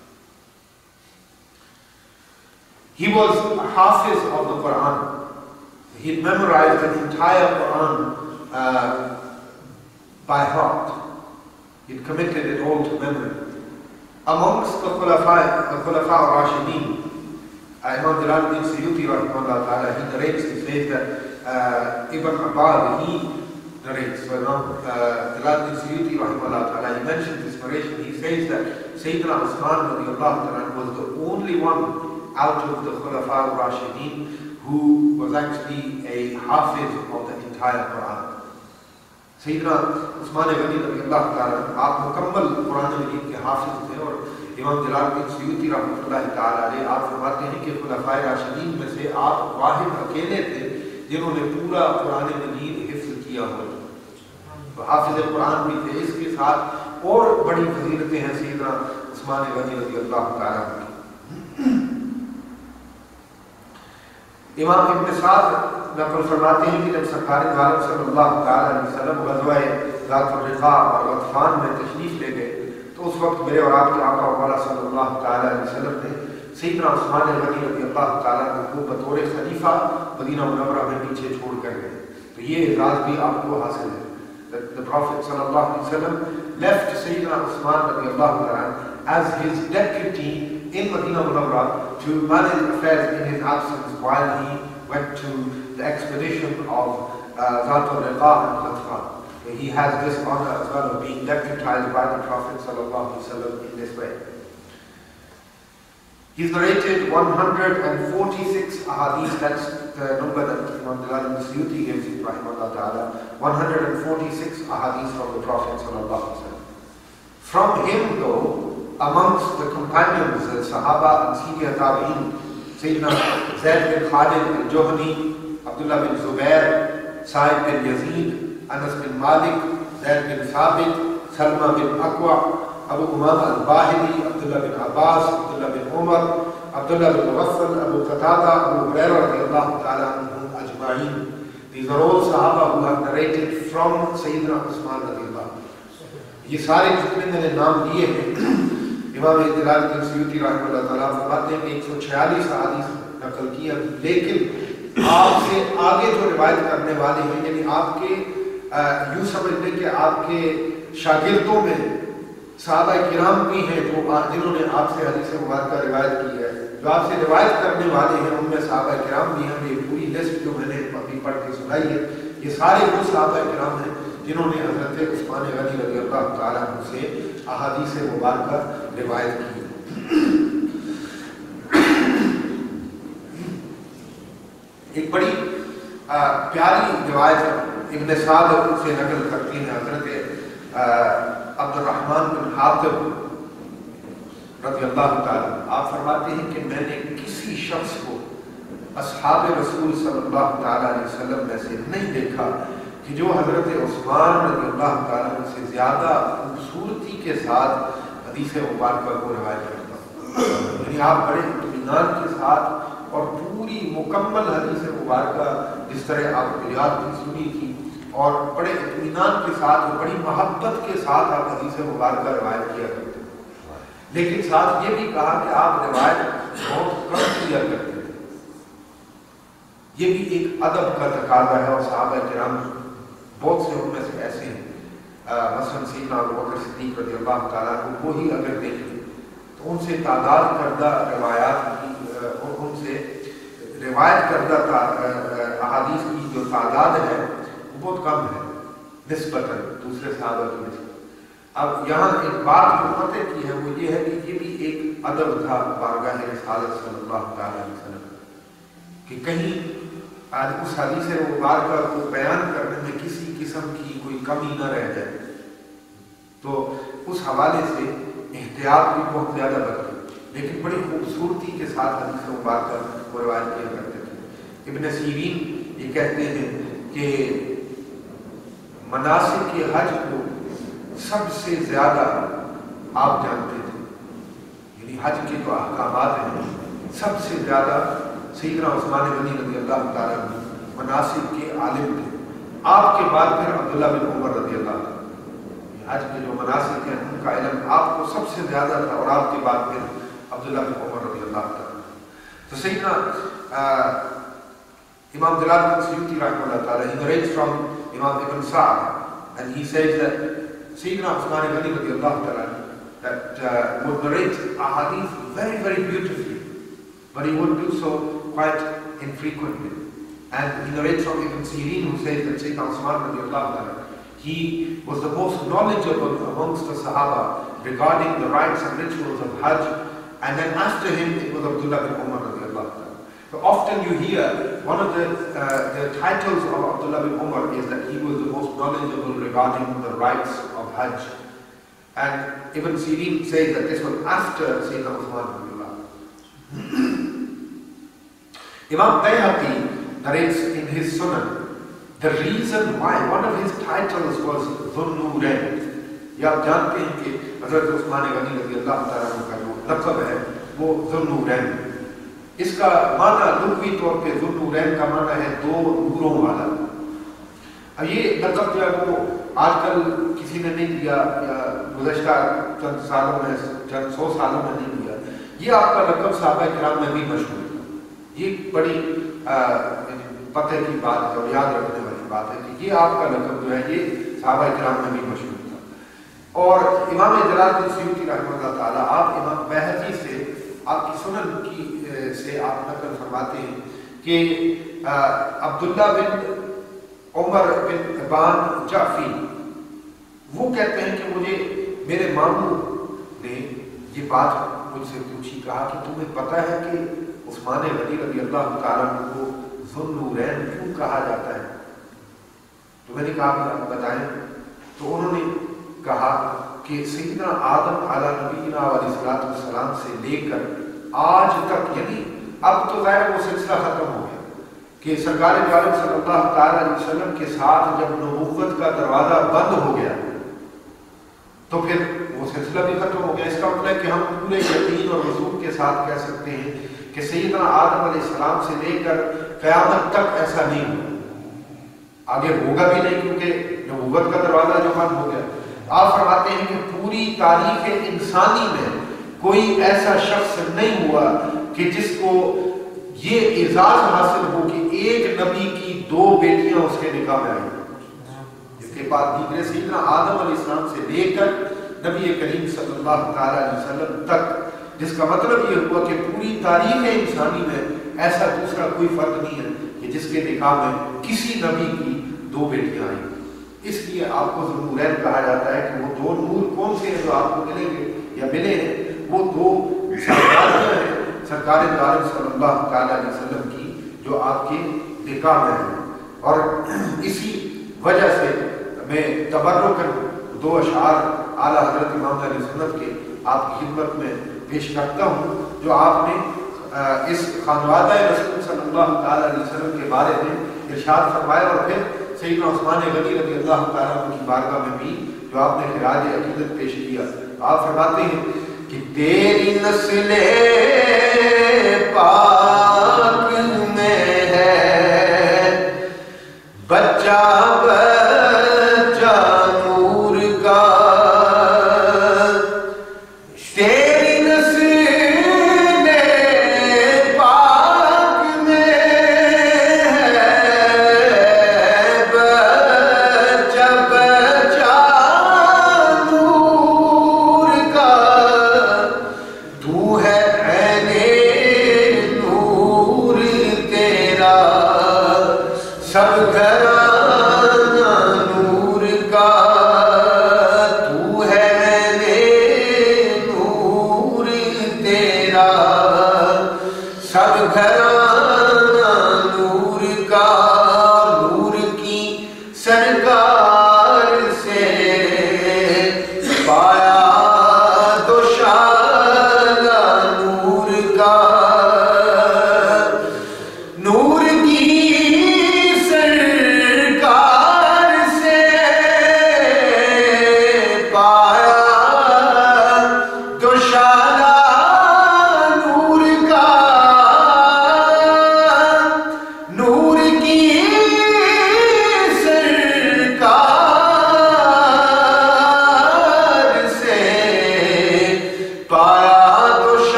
He was a hafiz of the Quran. He had memorized the entire Quran by heart. He had committed it all to memory. Amongst the Khulafa al-Rashidin, Imam Jalaluddin Suyuti rahimahullah ta'ala, he narrates, he says that Ibn Abbad, narrates. So Jalal bin Suyuti rahimahullah ta'ala, he mentions this narration. He says that Sayyidina Usman radiallahu ta'ala was the only one out of the Khulafa al-Rashideen who was actually a hafiz of the entire Quran. Sayyidina Usman radiallahu ta'ala, آپ مکمل قرآن مجید کے حافظ تھے, اور امام جلال بن سیوطی رحمۃ اللہ تعالیٰ علیہ آپ فرماتے ہیں کہ خلفائے راشدین میں سے آپ واحد اکیلے تھے جنہوں نے پورا قرآن مجید حفظ کیا ہوا. تو حافظ قرآن بھی تھے. اس کے ساتھ اور بڑی فضیلتیں ہیں سیدنا عثمان غنی رضی اللہ تعالیٰ عنہ. امام ابن سعد نقل فرماتے ہیں کہ جب سرکار عالم صلی اللہ تعالیٰ علیہ وسلم غزوہ ذات الرقاع اور غطفان میں تشریف لے گئے تو اس وقت میرے اور آپ کے آقا والا صلی اللہ تعالیٰ علیہ وسلم نے سیدنا عثمان غنی رضی اللہ تعالیٰ عنہ کو بطور خلیفہ مدینہ منورہ میں پیچھے چھوڑ کر گئے. تو یہ اعزاز بھی آپ کو حاصل ہے. The Prophet صلی اللہ علیہ وسلم left Sayyidina Usman رضی اللہ تعالیٰ as his deputy in Medina Munawwarah to manage affairs in his absence while he went to the expedition of Zat al-Riqa and Ghatfan. He has this honor as well of being deputized by the Prophet sallallahu alaihi wasallam in this way. He's narrated 146 ahadith. That's the number that Imam Jalal bin Suyuti gives, rahimahullah ta'ala. 146 ahadith from the Prophet sallallahu alaihi wasallam. From him, though, amongst the companions, the Sahaba and senior Tabi'in, Sayyidina Zayd bin Khalid al-Juhani, Abdullah bin Zubair, Sa'id bin Yazid, Anas bin Malik, Zayd bin Thabit, Salma bin Aqwa, Abu Umama al-Bahili, Abdullah bin Abbas, Abdullah bin Umar, Abdullah bin Muwaffal, Abu Qatada, Abu Hurairah radiyallahu ta'ala anhum ajma'in. These are all Sahaba who have narrated from Sayyidina Usman radiyallahu. یہ سارے جتنے میں نے نام لیے ہیں امام جلال بن سیوطی رحمۃ اللہ تعالیٰ فرماتے ہیں کہ 146 احادیث نقل کی ہیں, لیکن آپ سے آگے جو روایت کرنے والے ہیں, یعنی آپ کے یوں سمجھ لیں کہ آپ کے شاگردوں میں صحابہ کرام بھی ہیں جو جنہوں نے آپ سے حدیث مبارکہ روایت کی ہے. جو آپ سے روایت کرنے والے ہیں ان میں صحابہ کرام بھی ہیں. یہ پوری لسٹ جو میں نے ابھی پڑھ کے سنائی ہے, یہ سارے وہ صحابہ کرام ہیں جنہوں نے حضرت عثمان غنی رضی اللہ تعالیٰ عنہ سے احادیث مبارکہ روایت کی. ایک بڑی پیاری روایت ابن سعد سے نقل کرتی ہیں حضرت عبد الرحمن بن حاتب رضی اللہ تعالیٰ. آپ فرماتے ہیں کہ میں نے کسی شخص کو اصحاب رسول صلی اللہ تعالیٰ علیہ وسلم میں سے نہیں دیکھا کہ جو حضرت عثمان رضی اللہ تعالیٰ عنہ سے زیادہ خوبصورتی کے ساتھ حدیث مبارکہ کو روایت کرتا. یعنی آپ بڑے اطمینان کے ساتھ اور پوری مکمل حدیث مبارکہ جس طرح آپ نے یاد کی سنی تھی اور بڑے اطمینان کے ساتھ اور بڑی محبت کے ساتھ آپ حدیث مبارکہ روایت کیا کرتے تھے. لیکن ساتھ یہ بھی کہا کہ آپ روایت بہت کم کیا کرتے تھے. یہ بھی ایک ادب کا تقاضا ہے, اور صحابہ کرام بہت سے ان میں سے ایسے ہیں, مثلا سیدنا ابو بکر صدیق رضی اللہ تعالیٰ عنہ کو ہی اگر دیکھیں تو ان سے تعداد کردہ روایات کی اور ان سے روایت کردہ احادیث کی جو تعداد ہے وہ بہت کم ہے نسبتاً دوسرے صحابہ کی نسبت. اب یہاں ایک بات جو پتہ کی ہے وہ یہ ہے کہ یہ بھی ایک ادب تھا بارگاہ رسالت صلی اللہ تعالیٰ علیہ وسلم کہ کہیں اس حدیث مبارکہ کو بیان کرنے میں کسی قسم کی کوئی کمی نہ رہ جائے. تو اس حوالے سے احتیاط بھی بہت زیادہ برتی, لیکن بڑی خوبصورتی کے ساتھ حدیث مبارکہ کو روایت کیا کرتے تھے. ابن سیرین یہ کہتے ہیں کہ مناسک کے حج کو سب سے زیادہ آپ جانتے تھے, یعنی حج کے جو احکامات ہیں سب سے زیادہ سیدنا عثمان غنی رضی اللہ تعالیٰ عنہ مناسک کے عالم تھے. آپ کے بعد پھر عبداللہ بن عمر رضی اللہ تعالیٰ حج کے جو مناسک ہیں ان کا علم آپ کو سب سے زیادہ تھا, اور آپ کے بعد پھر عبداللہ بن عمر رضی اللہ تعالیٰ. تو سیدنا امام جلال بن سیوطی رحمہ اللہ تعالیٰ he narrates from Imam Ibn Sa'd and he says that Sayyidina Usman Ghani رضی اللہ تعالیٰ that would narrate ahadith very very beautifully, but he would do so quite infrequently. And he narrates from Ibn Sirin, who says that Sayyidina Usman radiallahu ta'ala, he was the most knowledgeable amongst the Sahaba regarding the rites and rituals of Hajj. And then after him, it was Abdullah bin Umar radiallahu ta'ala. So often you hear one of the titles of Abdullah bin Umar is that he was the most knowledgeable regarding the rites of Hajj. And Ibn Sirin says that this was after Sayyidina Usman radiallahu. Imam Bayhaqi narrates in his Sunan the reason why one of his titles was Dhun Nurain. ये आप जानते हैं कि हज़रत उस्मान गनी रज़ी अल्लाह तआला अन्हु का जो लक़ब है वो ज़ुन नूरैन। इसका माना लुग़वी तौर पे ज़ुन नूरैन का माना है दो नूरों वाला। अब ये लक़ब जो है वो आजकल किसी ने नहीं दिया या गुज़श्ता चंद सालों में, चंद 100 सालों में नहीं दिया। ये आपका लक़ब सहाबा किराम में भी मशहूर है। ये बड़ी पते की बात है और याद रखने वाली बात है कि ये आपका लक़ब जो है ये सहाबा किराम में भी मशहूर था। और इमाम जलालुद्दीन सुयूती रहमतुल्लाह ताला आप इमाम बैहक़ी से आपकी सुनन की से आप नकल फरमाते हैं कि अब्दुल्लाह बिन उमर बिन अबान जाफी वो कहते हैं कि मुझे मेरे मामू ने ये बात मुझसे पूछी, कहा कि तुम्हें पता है कि उस्मान गनी रज़ी अल्लाह तआला को ज़ुन नूरैन क्यों कहा जाता है? तो मैंने कहा आप बताएं। तो उन्होंने कहा कि सैयदना आदम अला नबीना अलैहिस्सलाम से लेकर आज तक, यानी अब तो ज़ाहिर वो सिलसिला खत्म हो गया कि सरकार आलम सल्लल्लाहु तआला अलैहि वसल्लम के साथ जब नबूवत का दरवाज़ा बंद हो गया तो फिर वो सिलसिला भी खत्म हो गया। इसका मतलब है कि हम पूरे यकीन और वसूल के साथ कह सकते हैं कि सैयदना आदम अलैहिस्सलाम से लेकर क़यामत तक ऐसा नहीं होगा, आगे होगा भी नहीं, क्योंकि नबूवत का दरवाज़ा जो बंद हो गया। आप फरमाते हैं कि पूरी तारीख़ इंसानी में कोई ऐसा शख्स नहीं हुआ कि जिसको ये एजाज़ हासिल हो कि एक नबी की 2 बेटियां उसके निकाह में आई। इसके बाद दीगरे सैयदना आदम अलैहिस्सलाम से लेकर नबी करीम सल्लल्लाहु तआला अलैहि वसल्लम तक, जिसका मतलब ये हुआ कि पूरी तारीख़ इंसानी में ऐसा दूसरा कोई फर्द नहीं है कि जिसके निकाह में किसी नबी की 2 बेटियां आई। इसलिए आपको ज़ुनूरैन कहा जाता है कि वो 2 नूर कौन से हैं जो आपको मिलेंगे या मिले हैं, वो 2 सरकारियाँ हैं सरकार आलम सल्लल्लाहु तआला अलैहि वसल्लम की जो आपके निकाह में हैं। और इसी वजह से मैं तबर्रुकन 2 अशआर आला हज़रत इमाम अहले सुन्नत के आपकी खिदमत में पेश करता हूँ जो आपने इस खानवादा रसूल सल्लल्लाहु तआला अलैहि वसल्लम के बारे में इरशाद फरमाया और फिर सैयदना उस्मान गनी रज़ी अल्लाह तआला की बारगाह में भी जो आपने खिराज अकीदत पेश किया। आप फरमाते हैं कि तेरी नस्ले पाक में है बच्चा बच्चा नूर का, तेरी नस्ले पाक में है बच्चा बच्चा नूर का, तू है ऐने नूर तेरा सब घराना नूर का, तू है ऐने नूर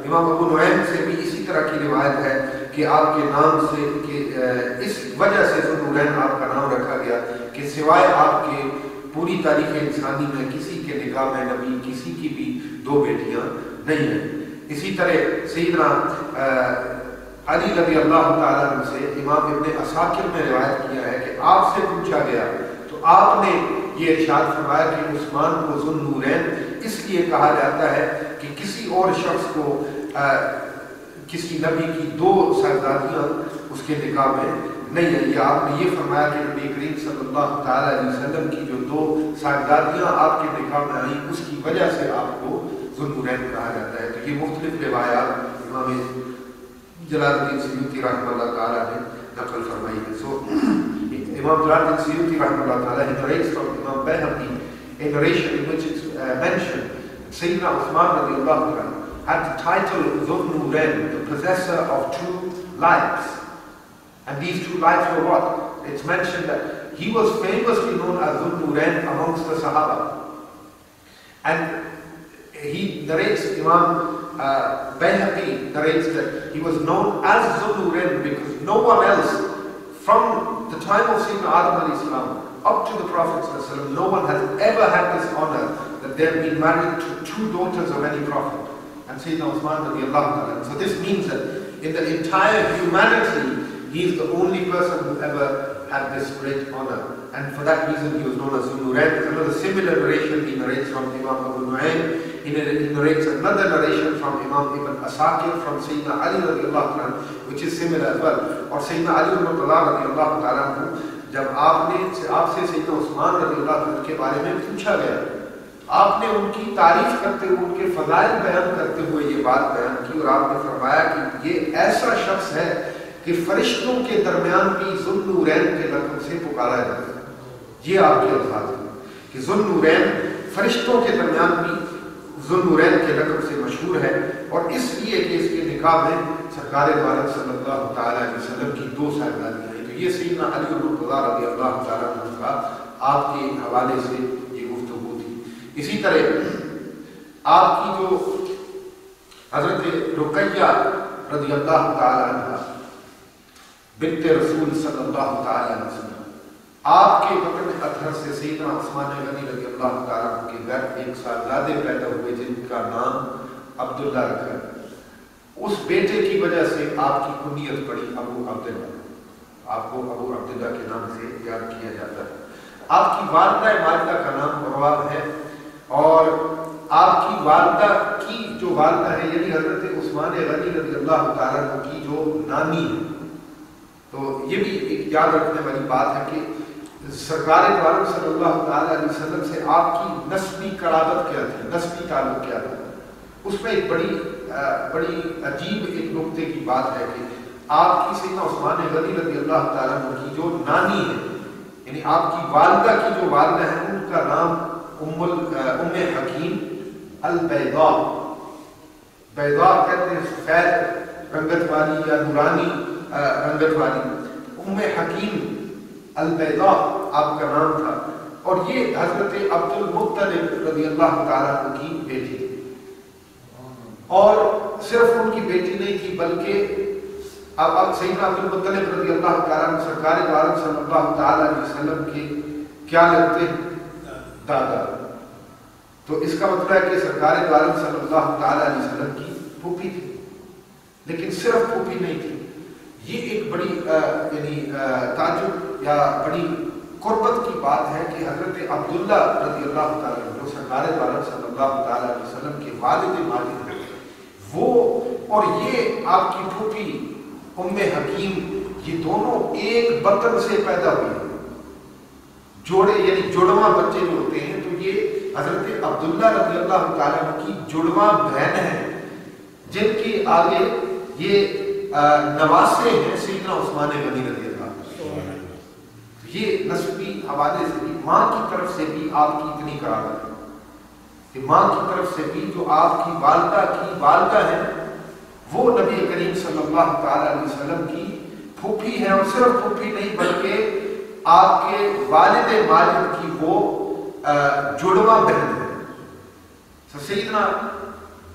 امام ابو نعیم سے بھی اسی طرح کی روایت ہے کہ آپ کے نام سے کہ اس وجہ سے ذو النورین آپ کا نام رکھا گیا کہ سوائے آپ کے پوری تاریخ انسانی میں کسی کے نکاح میں نبی کسی کی بھی 2 بیٹیاں نہیں ہیں۔ اسی طرح سیدنا علی رضی اللہ تعالیٰ عنہ سے امام ابن عساکر میں روایت کیا ہے کہ آپ سے پوچھا گیا تو آپ نے یہ ارشاد فرمایا کہ عثمان کو ذو النورین اس لیے کہا جاتا ہے کہ کسی اور شخص کو کسی نبی کی 2 صاحبزادیاں اس کے نکاح میں نہیں ہے۔ یا آپ نے یہ فرمایا کہ نبی کریم صلی اللہ تعالیٰ علیہ وسلم کی جو 2 صاحبزادیاں آپ کے نکاح میں آئیں اس کی وجہ سے آپ کو ذو النورین کہا جاتا ہے۔ تو یہ مختلف روایات امام جلال الدین سیوطی رحمہ اللہ تعالیٰ نے نقل فرمائی ہے۔ سو امام جلال الدین سیوطی رحمہ اللہ تعالیٰ he narrates from Imam Bayhaqi a narration in which it's mentioned Sayyidina Uthman radiallahu anhu had the title Dhu Nurayn, the possessor of 2 lights. And these 2 lights were what? It's mentioned that he was famously known as Dhu Nurayn amongst the Sahaba. And he narrates, Imam Bayhaqi narrates that he was known as Dhu Nurayn because no one else from the time of Sayyidina Adam alayhi salam up to the Prophet sallallahu alaihi wasallam, no one has ever had this honor that they have been married to 2 daughters of any Prophet. And Sayyidina Uthman radiallahu ta'ala. So this means that in the entire humanity, he is the only person who ever had this great honor. And for that reason, he was known as Dhu Nurayn. Another similar narration he narrates from Imam Abu Nu'aym. He narrates another narration from Imam Ibn Asakir from Sayyidina Ali radiallahu ta'ala, which is similar as well. Or Sayyidina Ali radiallahu ta'ala, jab aapse Sayyidina Uthman radiallahu ta'ala ke baare mein pucha gaya, آپ نے ان کی تعریف کرتے ہوئے ان کے فضائل بیان کرتے ہوئے یہ بات بیان کی اور آپ نے فرمایا کہ یہ ایسا شخص ہے کہ فرشتوں کے درمیان بھی ذو النورین کے لقب سے پکارا جاتا ہے۔ یہ آپ کے الفاظ ہیں کہ ذو النورین فرشتوں کے درمیان بھی ذو النورین کے لقب سے مشہور ہے، اور اس لیے کہ اس کے نکاح میں سرکار عالم صلی اللہ تعالیٰ علیہ وسلم کی 2 صاحبزادیاں ہیں۔ تو یہ سیدنا علی رضی اللہ تعالیٰ عنہ کا آپ کے حوالے سے اسی طرح آپ کی جو حضرت رقیہ رضی اللہ تعالی عنہ بنت رسول صلی اللہ تعالی علیہ وسلم، آپ کے بطن اطہر سے سیدنا عثمان غنی رضی اللہ تعالی عنہ کے گھر ایک صاحبزادے پیدا ہوئے جن کا نام عبداللہ رکھا ہے۔ اس بیٹے کی وجہ سے آپ کی کنیت پڑی ابو عبداللہ، آپ کو ابو عبداللہ کے نام سے یاد کیا جاتا ہے۔ آپ کی والدہ ماجدہ کا نام عروہ ہے، اور آپ کی والدہ کی جو والدہ ہے یعنی حضرت عثمان غنی رضی اللہ تعالیٰ عنہ کی جو نانی ہے، تو یہ بھی ایک یاد رکھنے والی بات ہے کہ سرکار عالم صلی اللہ تعالیٰ علیہ وسلم سے آپ کی نسبی قرابت کیا تھی، نسبی تعلق کیا تھا۔ اس میں ایک بڑی عجیب ایک نقطے کی بات ہے کہ آپ کی سیدنا عثمان غنی رضی اللہ تعالیٰ عنہ کی جو نانی ہے یعنی آپ کی والدہ کی جو والدہ ہے ان کا نام ام حکیم البیضاء، بیضاء کہتے ہیں سفید رنگت والی یا نورانی رنگت والی، ام حکیم البیضاء آپ کا نام تھا، اور یہ حضرت عبد المطلب رضی اللہ تعالیٰ عنہ کی بیٹی تھی، اور صرف ان کی بیٹی نہیں تھی بلکہ اب سیدنا عبد المطلب رضی اللہ تعالیٰ عنہ سرکار عالم صلی اللہ تعالیٰ علیہ وسلم کے کیا لگتے ہیں؟ دادا۔ تو اس کا مطلب ہے کہ سرکار عالم صلی اللہ تعالیٰ علیہ وسلم کی پھوپھی تھی، لیکن صرف پھوپھی نہیں تھی۔ یہ ایک بڑی یعنی تعجب یا بڑی قربت کی بات ہے کہ حضرت عبداللہ رضی اللہ تعالیٰ عنہ جو سرکار عالم صلی اللہ تعالیٰ علیہ وسلم کے والد ماجد ہیں، وہ اور یہ آپ کی پھوپھی ام حکیم، یہ دونوں ایک بطن سے پیدا ہوئے ہیں، جوڑے یعنی جڑواں بچے جو ہوتے ہیں، تو یہ حضرت عبداللہ رضی اللہ تعالیٰ عنہ کی جڑواں بہن ہے جن کی آگے یہ نواسے ہیں سیدنا عثمان غنی رضی اللہ عنہ۔ یہ نسبی حوالے سے بھی ماں کی طرف سے بھی آپ کی اتنی قرابت ہے کہ ماں کی طرف سے بھی جو آپ کی والدہ ہے وہ نبی کریم صلی اللہ تعالیٰ علیہ وسلم کی پھوپھی ہے، اور صرف پھوپھی نہیں بلکہ آپ کے والد ماجد کی وہ جڑواں بہن ہے۔ سیدنا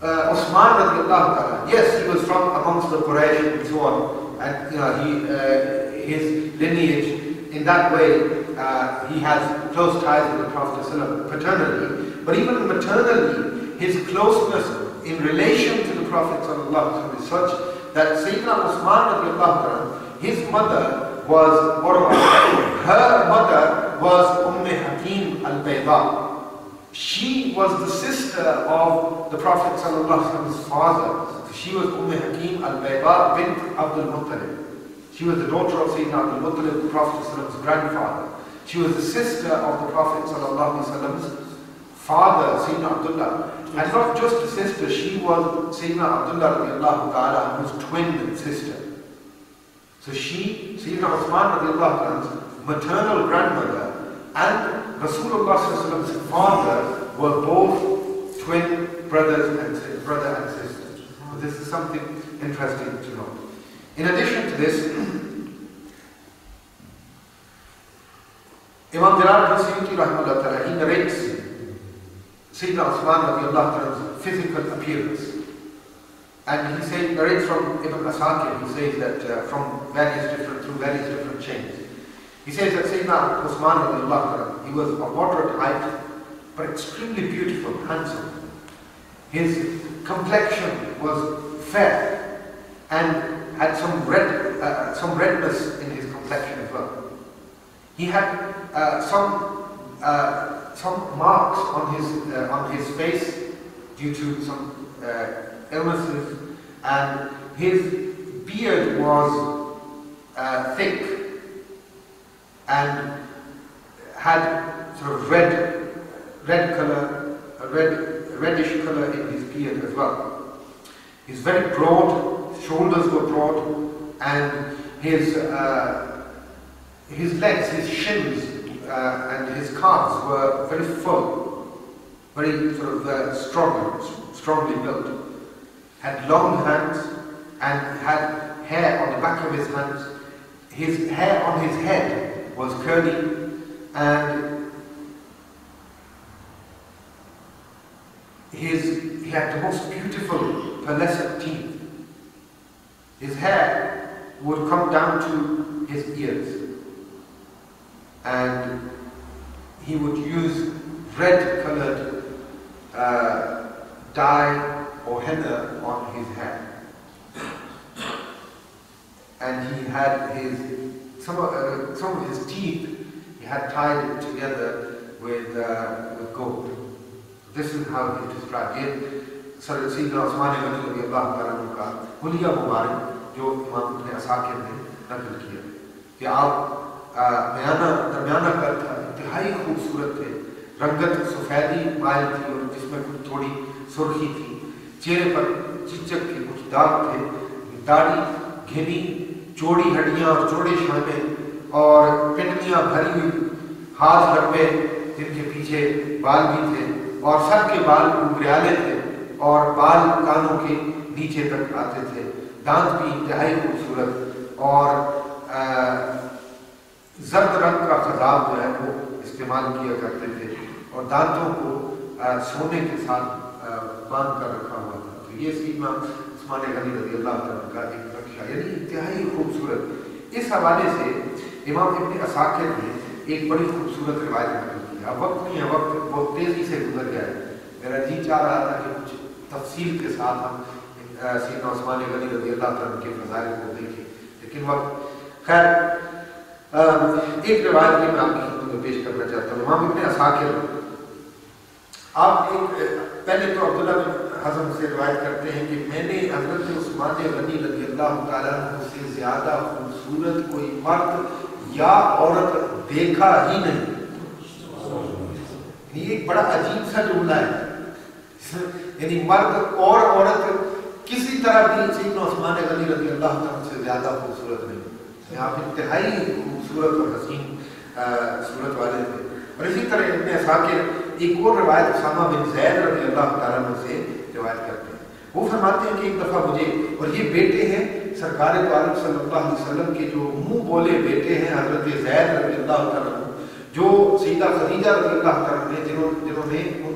Usman radiallahu ta'ala, yes, he was from amongst the Quraysh and so on, and you know, his lineage in that way, he has close ties with the Prophet ﷺ paternally, but even maternally, his closeness in relation to the Prophet ﷺ is such that Sayyidina Usman radiallahu ta'ala, his mother was her mother was Hakim al-Bayda. She was the sister of the Prophet ﷺ's father. She was Hakim al-Bayda bint Abdul Muttalib. She was the daughter of Sayyidina Abdul Muttalib, the Prophet ﷺ's grandfather. She was the sister of the Prophet ﷺ's father, Sayyidina Abdullah. And not just a sister, she was Sayyidina Abdullah radiallahu ta'ala, whose twin sister. So she, Sayyidina Usman radiallahu ta'ala's maternal grandmother and Rasulullah's father were both twin brothers and brother and sister. So this is something interesting to note. In addition to this, Imam Jalal al-Suyuti rahimahullah ta'ala, he narrates Sayyidina Usman radiallahu ta'ala's physical appearance. And he says, narrates from Ibn Asakir, he says that through various different chains. He says that Sayyidina Usman radiallahu ta'ala, he was of moderate height, but extremely beautiful, handsome. His complexion was fair and had some redness in his complexion as well. He had some marks on his face due to some illnesses, and his beard was thick and had sort of red color, a reddish color in his beard as well. He's very broad, his shoulders were broad, and his legs, his shins, and his calves were very full, very sort of strongly built. Had long hands and had hair on the back of his hands. His hair on his head was curly, and he had the most beautiful pearlescent teeth. His hair would come down to his ears, and he would use red-colored dye or henna on his hair, and he had some of his teeth he had tied together with gold. This is how he described it. Sayyidina Usman radiallahu ta'ala का हुलिया मुबारक जो इमाम इब्न असाकिर ने नकल किया कि आप दरमियाना कद था, इंतहाई खूबसूरत थे, रंगत सफ़ेदी माइल थी और जिसमें कुछ थोड़ी सुर्खी थी, चेहरे पर चिचक के कुछ दाग थे, दाढ़ी घनी, चौड़ी हड्डियां और चौड़े शाने और पिंडलियां भरी हुई, हाथ लंबे जिनके पीछे बाल भी थे और सर के बाल उगरियाले थे और बाल कानों के नीचे तक आते थे, दांत भी इंतहाई खूबसूरत और जर्द रंग का खजाब जो है वो इस्तेमाल किया करते थे और दांतों को सोने के साथ बांध कर रखा हुआ था। तो ये सीमा उस्मान गनी रज़ियल्लाहु अन्हु का एक नक्शा, यानी इंतहाई खूबसूरत। इस हवाले से इमाम इब्न असाकिर ने एक बड़ी खूबसूरत रिवायत नकल की। अब वक्त नहीं है, वक्त बहुत तेजी से गुजर गया है। मेरा जी चाह रहा था कि कुछ तफसील के साथ हम सैयदना उस्मान गनी रज़ियल्लाहु अन्हु के फज़ाइल को देखें, लेकिन वक्त खैर एक रिवायत में मैं आपकी खिदमत में पेश करना चाहता हूँ। इमाम इब्न असाकिर आप पहले तो अब्दुल्लाह बिन हज़म से रिवायत करते हैं कि मैंने हज़रत उस्मान गनी रज़ियल्लाहु ताला अन्हु से ज़्यादा खूबसूरत कोई मर्द या औरत देखा ही नहीं। ये एक बड़ा अजीब सा जुमला है, यानी मर्द और औरत किसी तरह भी सैयदना उस्मान गनी रज़ियल्लाहु ताला से ज़्यादा खूबसूरत नहीं। आप इंतहाई खूबसूरत और हसीन सूरत वाले थे। और इसी तरह इब्न असाकिर एक और रिवायत उसामा बिन ज़ैद रज़ियल्लाहु ताला अन्हु से रिवायत करते हैं। वो फरमाते हैं कि एक दफ़ा मुझे, और ये बेटे हैं सरकार दो आलम सल्लल्लाहु अलैहि वसल्लम के जो मुंह बोले बेटे हैं हज़रत ज़ैद रज़ियल्लाहु ताला अन्हु, जो सैयदा खदीजा रज़ियल्लाहु ताला ने जिन्होंने उनको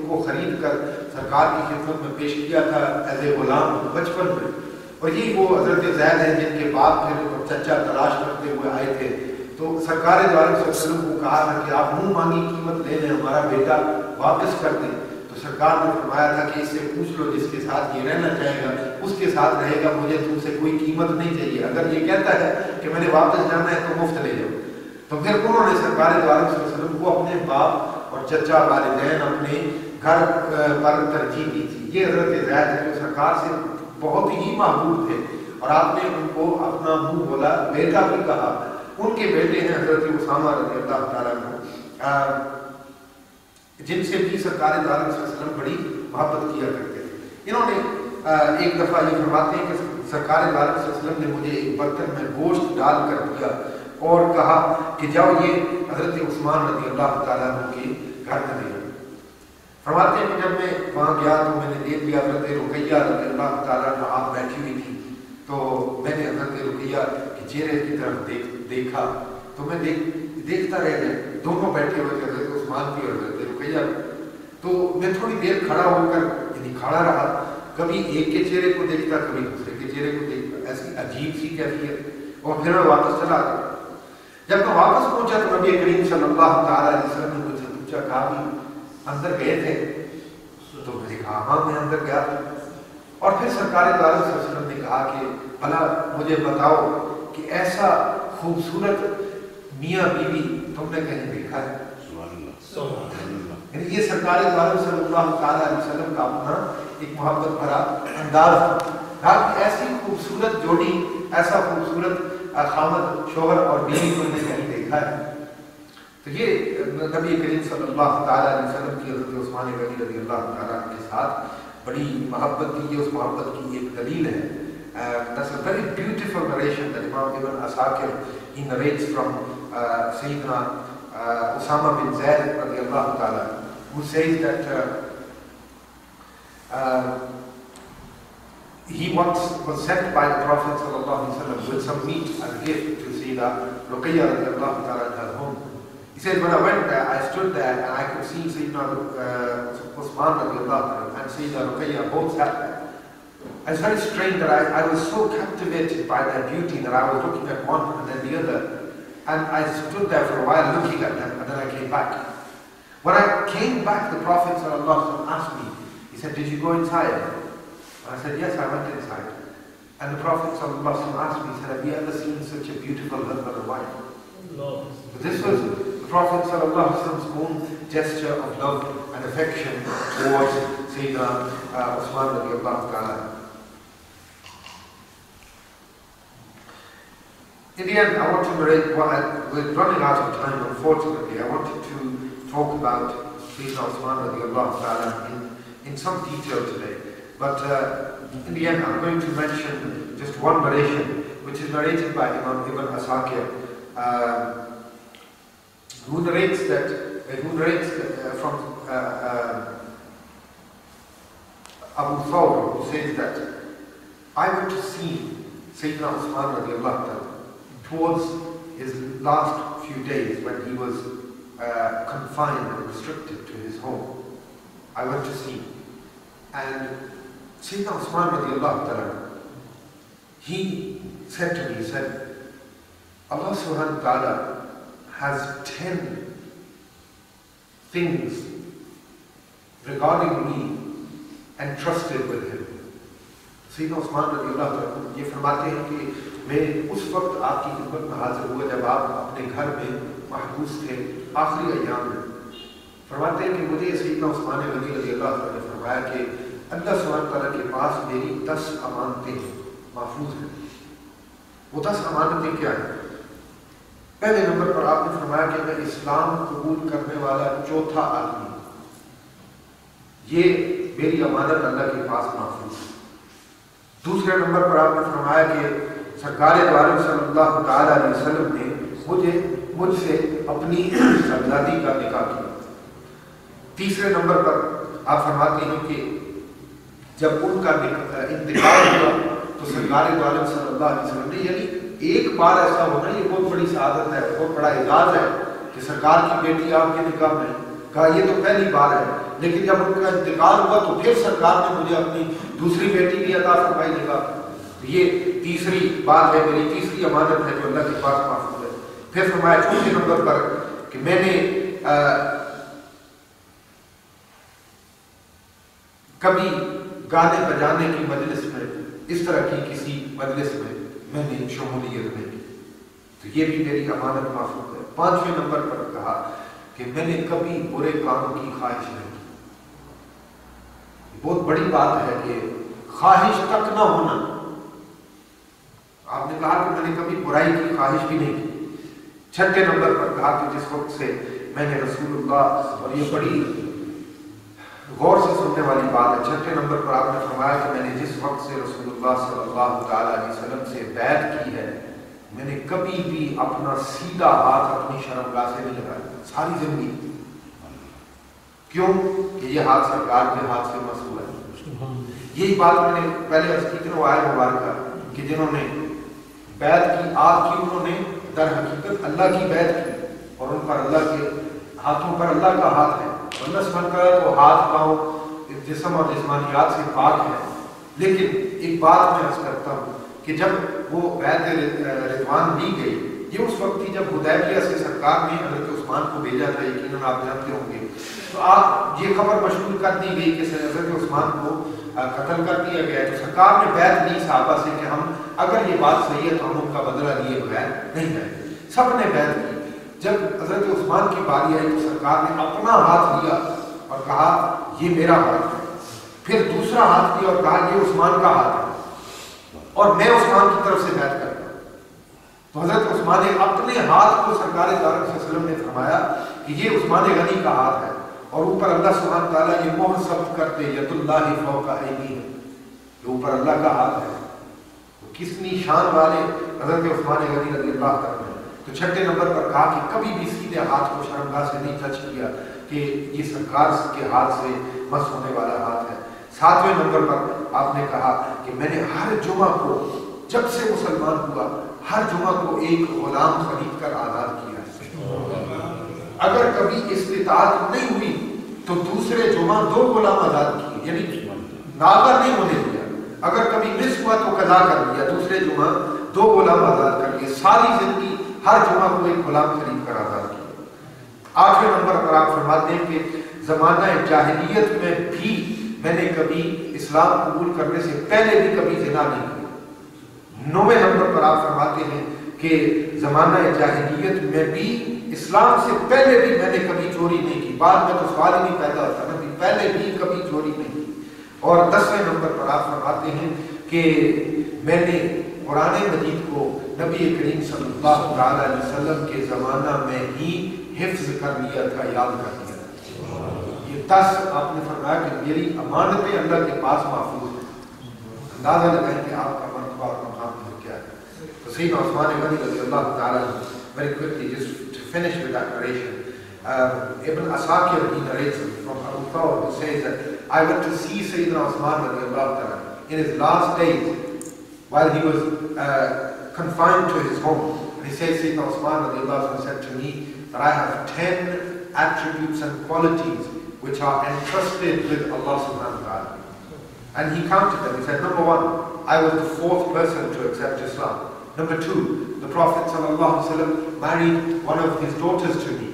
کو خرید کر سرکار کی خدمت میں پیش کیا تھا ایز اے غلام بچپن میں، اور یہی وہ حضرت زید ہیں جن کے باپ پھر چچا تلاش کرتے ہوئے آئے تھے، تو سرکار دو عالم صلی اللہ علیہ وسلم کو کہا تھا کہ آپ منہ مانگی قیمت لے لیں، ہمارا بیٹا واپس کر دیں، تو سرکار نے فرمایا تھا کہ اس سے پوچھ لو جس کے ساتھ یہ رہنا چاہے گا اس کے ساتھ رہے گا، مجھے تم سے کوئی قیمت نہیں چاہیے، اگر یہ کہتا ہے کہ میں نے واپس جانا ہے تو مفت لے جاؤ۔ تو پھر انہوں نے سرکار دو عالم صلی اللہ علیہ وسلم کو اپنے باپ اور چچا والدین اپنے گھر پر ترجیح دی تھی۔ یہ حضرت زید ہے جو سرکار سے بہت ہی محبوب تھے، اور آپ نے ان کو اپنا منہ بولا بیٹا بھی کہا۔ ان کے بیٹے ہیں حضرت اسامہ رضی اللہ تعالیٰ عنہ، جن سے بھی سرکار دو عالم صلی اللہ علیہ وسلم بڑی محبت کیا کرتے تھے۔ انہوں نے ایک دفعہ یہ فرماتے ہیں کہ سرکار دو عالم صلی اللہ علیہ وسلم نے مجھے ایک برتن میں گوشت ڈال کر دیا اور کہا کہ جاؤ یہ حضرت عثمان رضی اللہ تعالیٰ عنہ کے گھر میں دے۔ فرماتے ہیں کہ جب میں وہاں گیا تو میں نے دیکھ لیا حضرت رقیہ رضی اللہ تعالیٰ عنہ آپ بیٹھی ہوئی تھی، تو میں نے حضرت رقیہ کے چہرے کی طرف دیکھا، تو میں دیکھتا رہ گیا، دونوں بیٹھے ہوئے تھے حضرت عثمان بھی اور حضرت رقیہ، تو میں تھوڑی دیر کھڑا ہو کر یعنی کھڑا رہا، کبھی ایک کے چہرے کو دیکھتا کبھی دوسرے کے چہرے کو دیکھتا، ایسی عجیب سی کیفیت، اور پھر میں واپس چلا گیا۔ جب میں واپس پہنچا تو نبی کریم صلی اللہ تعالیٰ علیہ وسلم نے مجھ سے پوچھا، کہا بھی اندر گئے تھے؟ تو میں نے کہا ہاں میں اندر گیا تھا۔ اور پھر سرکار دو عالم صلی اللہ علیہ وسلم نے کہا کہ بھلا مجھے بتاؤ کہ ایسا خوبصورت میاں بیوی تم نے کہیں دیکھا ہے؟ یعنی یہ سرکار دو عالم صلی اللہ تعالیٰ علیہ وسلم کا اپنا ایک محبت بھرا انداز تھا کہ ایسی خوبصورت جوڑی، ایسا خوبصورت خامد شوہر اور بیوی تم نے کہیں دیکھا ہے؟ تو یہ نبی کریم صلی اللہ تعالیٰ علیہ وسلم کی حضرت عثمان غنی رضی اللہ تعالیٰ کے ساتھ بڑی محبت کی، یہ اس محبت کی ایک دلیل ہے۔ That's a very beautiful narration that Imam Ibn Asakir he narrates from Sayyidina Usama bin Zayd رضی اللہ تعالیٰ, who says that he once was sent by the Prophet sallallahu alaihi wasallam with some meat as a gift to Sayyida Ruqayya radiallahu ta'ala at her home. He said, when I went there, I stood there and I could see Sayyidina Usman radiallahu ta'ala and Sayyida Ruqayya both sat there. It's very strange that I was so captivated by their beauty that I was looking at one and then the other. And I stood there for a while looking at them, and then I came back. When I came back, the Prophet sallallahu alaihi wasallam asked me, he said, did you go inside? And I said, yes, I went inside. And the Prophet sallallahu alaihi wasallam asked me, he said, have you ever seen such a beautiful husband and wife? No. But this was the Prophet sallallahu alaihi wasallam's own gesture of love and affection towards Sayyidina Usman radiallahu ta'ala. In the end, I want to narrate, we're running out of time unfortunately. I wanted to talk about Sayyidina Usman radiallahu ta'ala in some detail today. But in the end, I'm going to mention just one narration, which is narrated by Imam Ibn Asakir, who narrates from Abu Thawr, who says that I went to see Sayyidina Usman radiallahu ta'ala towards his last few days when he was confined and restricted to his home. I went to see him. And Sayyidina Usman radiallahu ta'ala, he said to me, he said, Allah subhanahu wa ta'ala has 10 things regarding me entrusted with him. Sayyidina Usman radiallahu ta'ala یہ فرماتے ہیں کہ میں اس وقت آپ کی خدمت میں حاضر ہوا جب آپ اپنے گھر میں محبوس تھے آخری ایام میں. فرماتے ہیں کہ مجھے سیدنا عثمان غنی رضی اللہ عنہ نے فرمایا کہ اللہ سبحانہ تعالیٰ کے پاس میری 10 امانتیں محفوظ ہیں. وہ 10 امانتیں کیا ہیں؟ پہلے نمبر پر آپ نے فرمایا کہ میں اسلام قبول کرنے والا چوتھا آدمی، یہ میری امانت اللہ کے پاس محفوظ ہے. دوسرے نمبر پر آپ نے فرمایا کہ سرکار دو عالم صلی اللہ تعالیٰ علیہ وسلم نے مجھ سے اپنی شہزادی کا نکاح کیا. تیسرے نمبر پر آپ فرماتے ہیں کہ جب ان کا انتقال ہوا تو سرکار دو عالم صلی اللہ علیہ وسلم نے، یعنی ایک بار ایسا ہونا یہ بہت بڑی سعادت ہے، بہت بڑا اعزاز ہے کہ سرکار کی بیٹی آپ کے نکاح میں، کہا یہ تو پہلی بار ہے لیکن جب ان کا انتقال ہوا تو پھر سرکار نے مجھے اپنی دوسری بیٹی بھی عطا فرمائی نکاح. یہ تیسری بات ہے، میری تیسری امانت ہے جو اللہ کے پاس محفوظ ہے. پھر فرمایا چوتھے نمبر پر کہ میں نے کبھی گانے بجانے کی مجلس میں، اس طرح کی کسی مجلس میں نے شمولیت نہیں کی، تو یہ بھی میری امانت محفوظ ہے. پانچویں نمبر پر کہا کہ میں نے کبھی برے کاموں کی خواہش نہیں کی. بہت بڑی بات ہے کہ خواہش تک نہ ہونا. آپ نے کہا کہ میں نے کبھی برائی کی خواہش بھی نہیں کی. چھٹے نمبر پر کہا کہ جس وقت سے میں نے رسول اللہ، اور یہ بڑی غور سے سننے والی بات ہے، چھٹے نمبر پر آپ نے فرمایا کہ میں نے جس وقت سے رسول اللہ صلی اللہ تعالی علیہ وسلم سے بیعت کی ہے، میں نے کبھی بھی اپنا سیدھا ہاتھ اپنی شرمگاہ سے نہیں لگایا ساری زندگی. کیوں؟ کہ یہ ہاتھ سرکار کے ہاتھ سے مسئول ہے. یہی بات میں نے پہلے عرض کی کہ وہ آئے مبارکہ کہ جنہوں نے بیعت کی آپ کی، انہوں نے در حقیقت اللہ کی بیعت کی، اور ان پر اللہ کے ہاتھوں پر اللہ کا ہاتھ ہے. اللہ سبحانہ وتعالیٰ کو ہاتھ پاؤں جسم اور جسمانیات سے پاک ہے. لیکن ایک بات میں عرض کرتا ہوں کہ جب وہ بیعت رضوان دی گئی، یہ اس وقت تھی جب حدیبیہ سے سرکار نے حضرت عثمان کو بھیجا تھا. یقیناً آپ جانتے ہوں گے. تو آپ یہ خبر مشہور کر دی گئی کہ حضرت عثمان کو قتل کر دیا گیا. تو سرکار نے بیعت دی صحابہ سے کہ ہم اگر یہ بات صحیح ہے تو ہم ان کا بدلہ لیے بغیر نہیں جائیں گے. سب نے بیعت کی. جب حضرت عثمان کی باری آئی تو سرکار نے اپنا ہاتھ لیا اور کہا یہ میرا ہاتھ ہے. پھر دوسرا ہاتھ لیا اور کہا یہ عثمان کا ہاتھ ہے اور میں عثمان کی طرف سے بیعت کرتا ہوں. تو حضرت عثمان نے اپنے ہاتھ کو سرکار صلی اللہ علیہ وسلم نے فرمایا کہ یہ عثمان غنی کا ہاتھ ہے، اور اوپر اللہ سبحانہ تعالیٰ یہ مہر ثبت کرتے ید اللہ فوق ایدیہم، جو اوپر اللہ کا ہاتھ ہے. تو کتنی شان والے حضرت عثمان غنی رضی اللہ عنہ. تو چھٹے نمبر پر کہا کہ کبھی بھی سیدھے ہاتھ کو شرمگاہ سے نہیں ٹچ کیا کہ یہ سرکار کے ہاتھ سے مس ہونے والا ہاتھ ہے. ساتویں نمبر پر آپ نے کہا کہ میں نے ہر جمعہ کو جب سے مسلمان ہوا ہر جمعہ کو ایک غلام خرید کر آزاد کیا. اگر کبھی استطاعت نہیں ہوئی تو دوسرے جمعہ 2 غلام آزاد کیے، یعنی ناغر نہیں ہونے دیا. اگر کبھی مس ہوا تو قضا کر دیا، دوسرے جمعہ 2 غلام آزاد کر لیے. ساری زندگی ہر جمعہ کو ایک غلام خرید کر آزاد کیا. 8ویں نمبر پر آپ فرماتے ہیں کہ زمانہ جاہلیت میں بھی میں نے کبھی اسلام قبول کرنے سے پہلے بھی کبھی زنا نہیں کیا. 9ویں نمبر پر آپ فرماتے ہیں کہ زمانہ جاہلیت میں بھی اسلام سے پہلے بھی میں نے کبھی چوری نہیں کی. بعد میں تو سوال ہی نہیں پیدا ہوتا نا، پہلے بھی کبھی چوری نہیں کی. اور 10ویں نمبر پر آپ فرماتے ہیں کہ میں نے قرآن مجید کو نبی کریم صلی اللہ علیہ وسلم کے زمانہ میں ہی حفظ کر لیا تھا، یاد کر لیا تھا. یہ 10 آپ نے فرمایا کہ میری امانتیں اللہ کے پاس محفوظ ہیں. اندازہ لگائیں کہ آپ کا مرتبہ اور مقام کیا ہے. تو سیدنا عثمان غنی رضی اللہ تعالیٰ very quickly just to finish with that narration. Ibn Asakir, he narrates from Abu Thawr, who says that I went to see Sayyidina Usman radiallahu ta'ala in his last days while he was confined to his home. And he says Sayyidina Usman radiallahu ta'ala said to me that I have 10 attributes and qualities which are entrusted with Allah subhanahu wa ta'ala. And he counted them. He said, number 1, I was the 4th person to accept Islam. Number 2, the Prophet sallallahu alaihi wasallam married one of his daughters to me.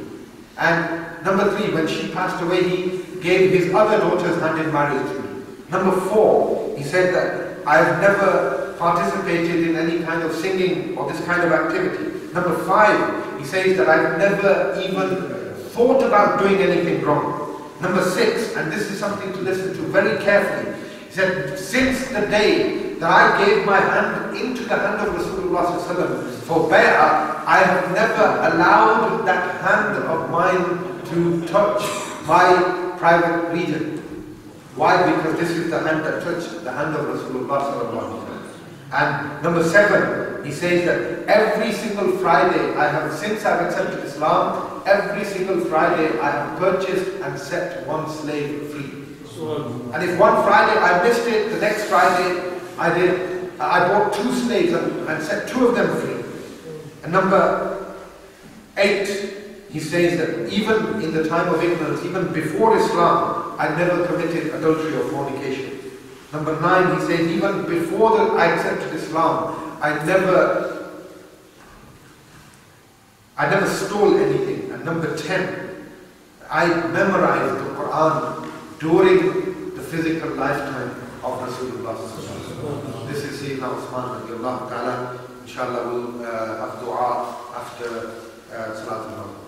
And number 3, when she passed away, he gave his other daughters hand in marriage to me. Number 4, he said that I have never participated in any kind of singing or this kind of activity. Number 5, he says that I've never even thought about doing anything wrong. Number 6, and this is something to listen to very carefully, he said, since the day that I gave my hand into the hand of Rasulullah for bay'ah, I have never allowed that hand of mine to touch my private region. Why? Because this is the hand that touched the hand of Rasulullah. And number 7, he says that every single Friday since I've accepted Islam, every single Friday I have purchased and set one slave free. And if one Friday I missed it, the next Friday I bought 2 slaves and set 2 of them free. And number 8, he says that even in the time of ignorance, even before Islam, I never committed adultery or fornication. Number 9, he says, even before that I accepted Islam, I never stole anything. And number 10, I memorized the Quran during the physical lifetime of Rasulullah. This is Sayyidina Usman radiallahu ta'ala. Inshallah we'll have dua after Salat al-Maghrib.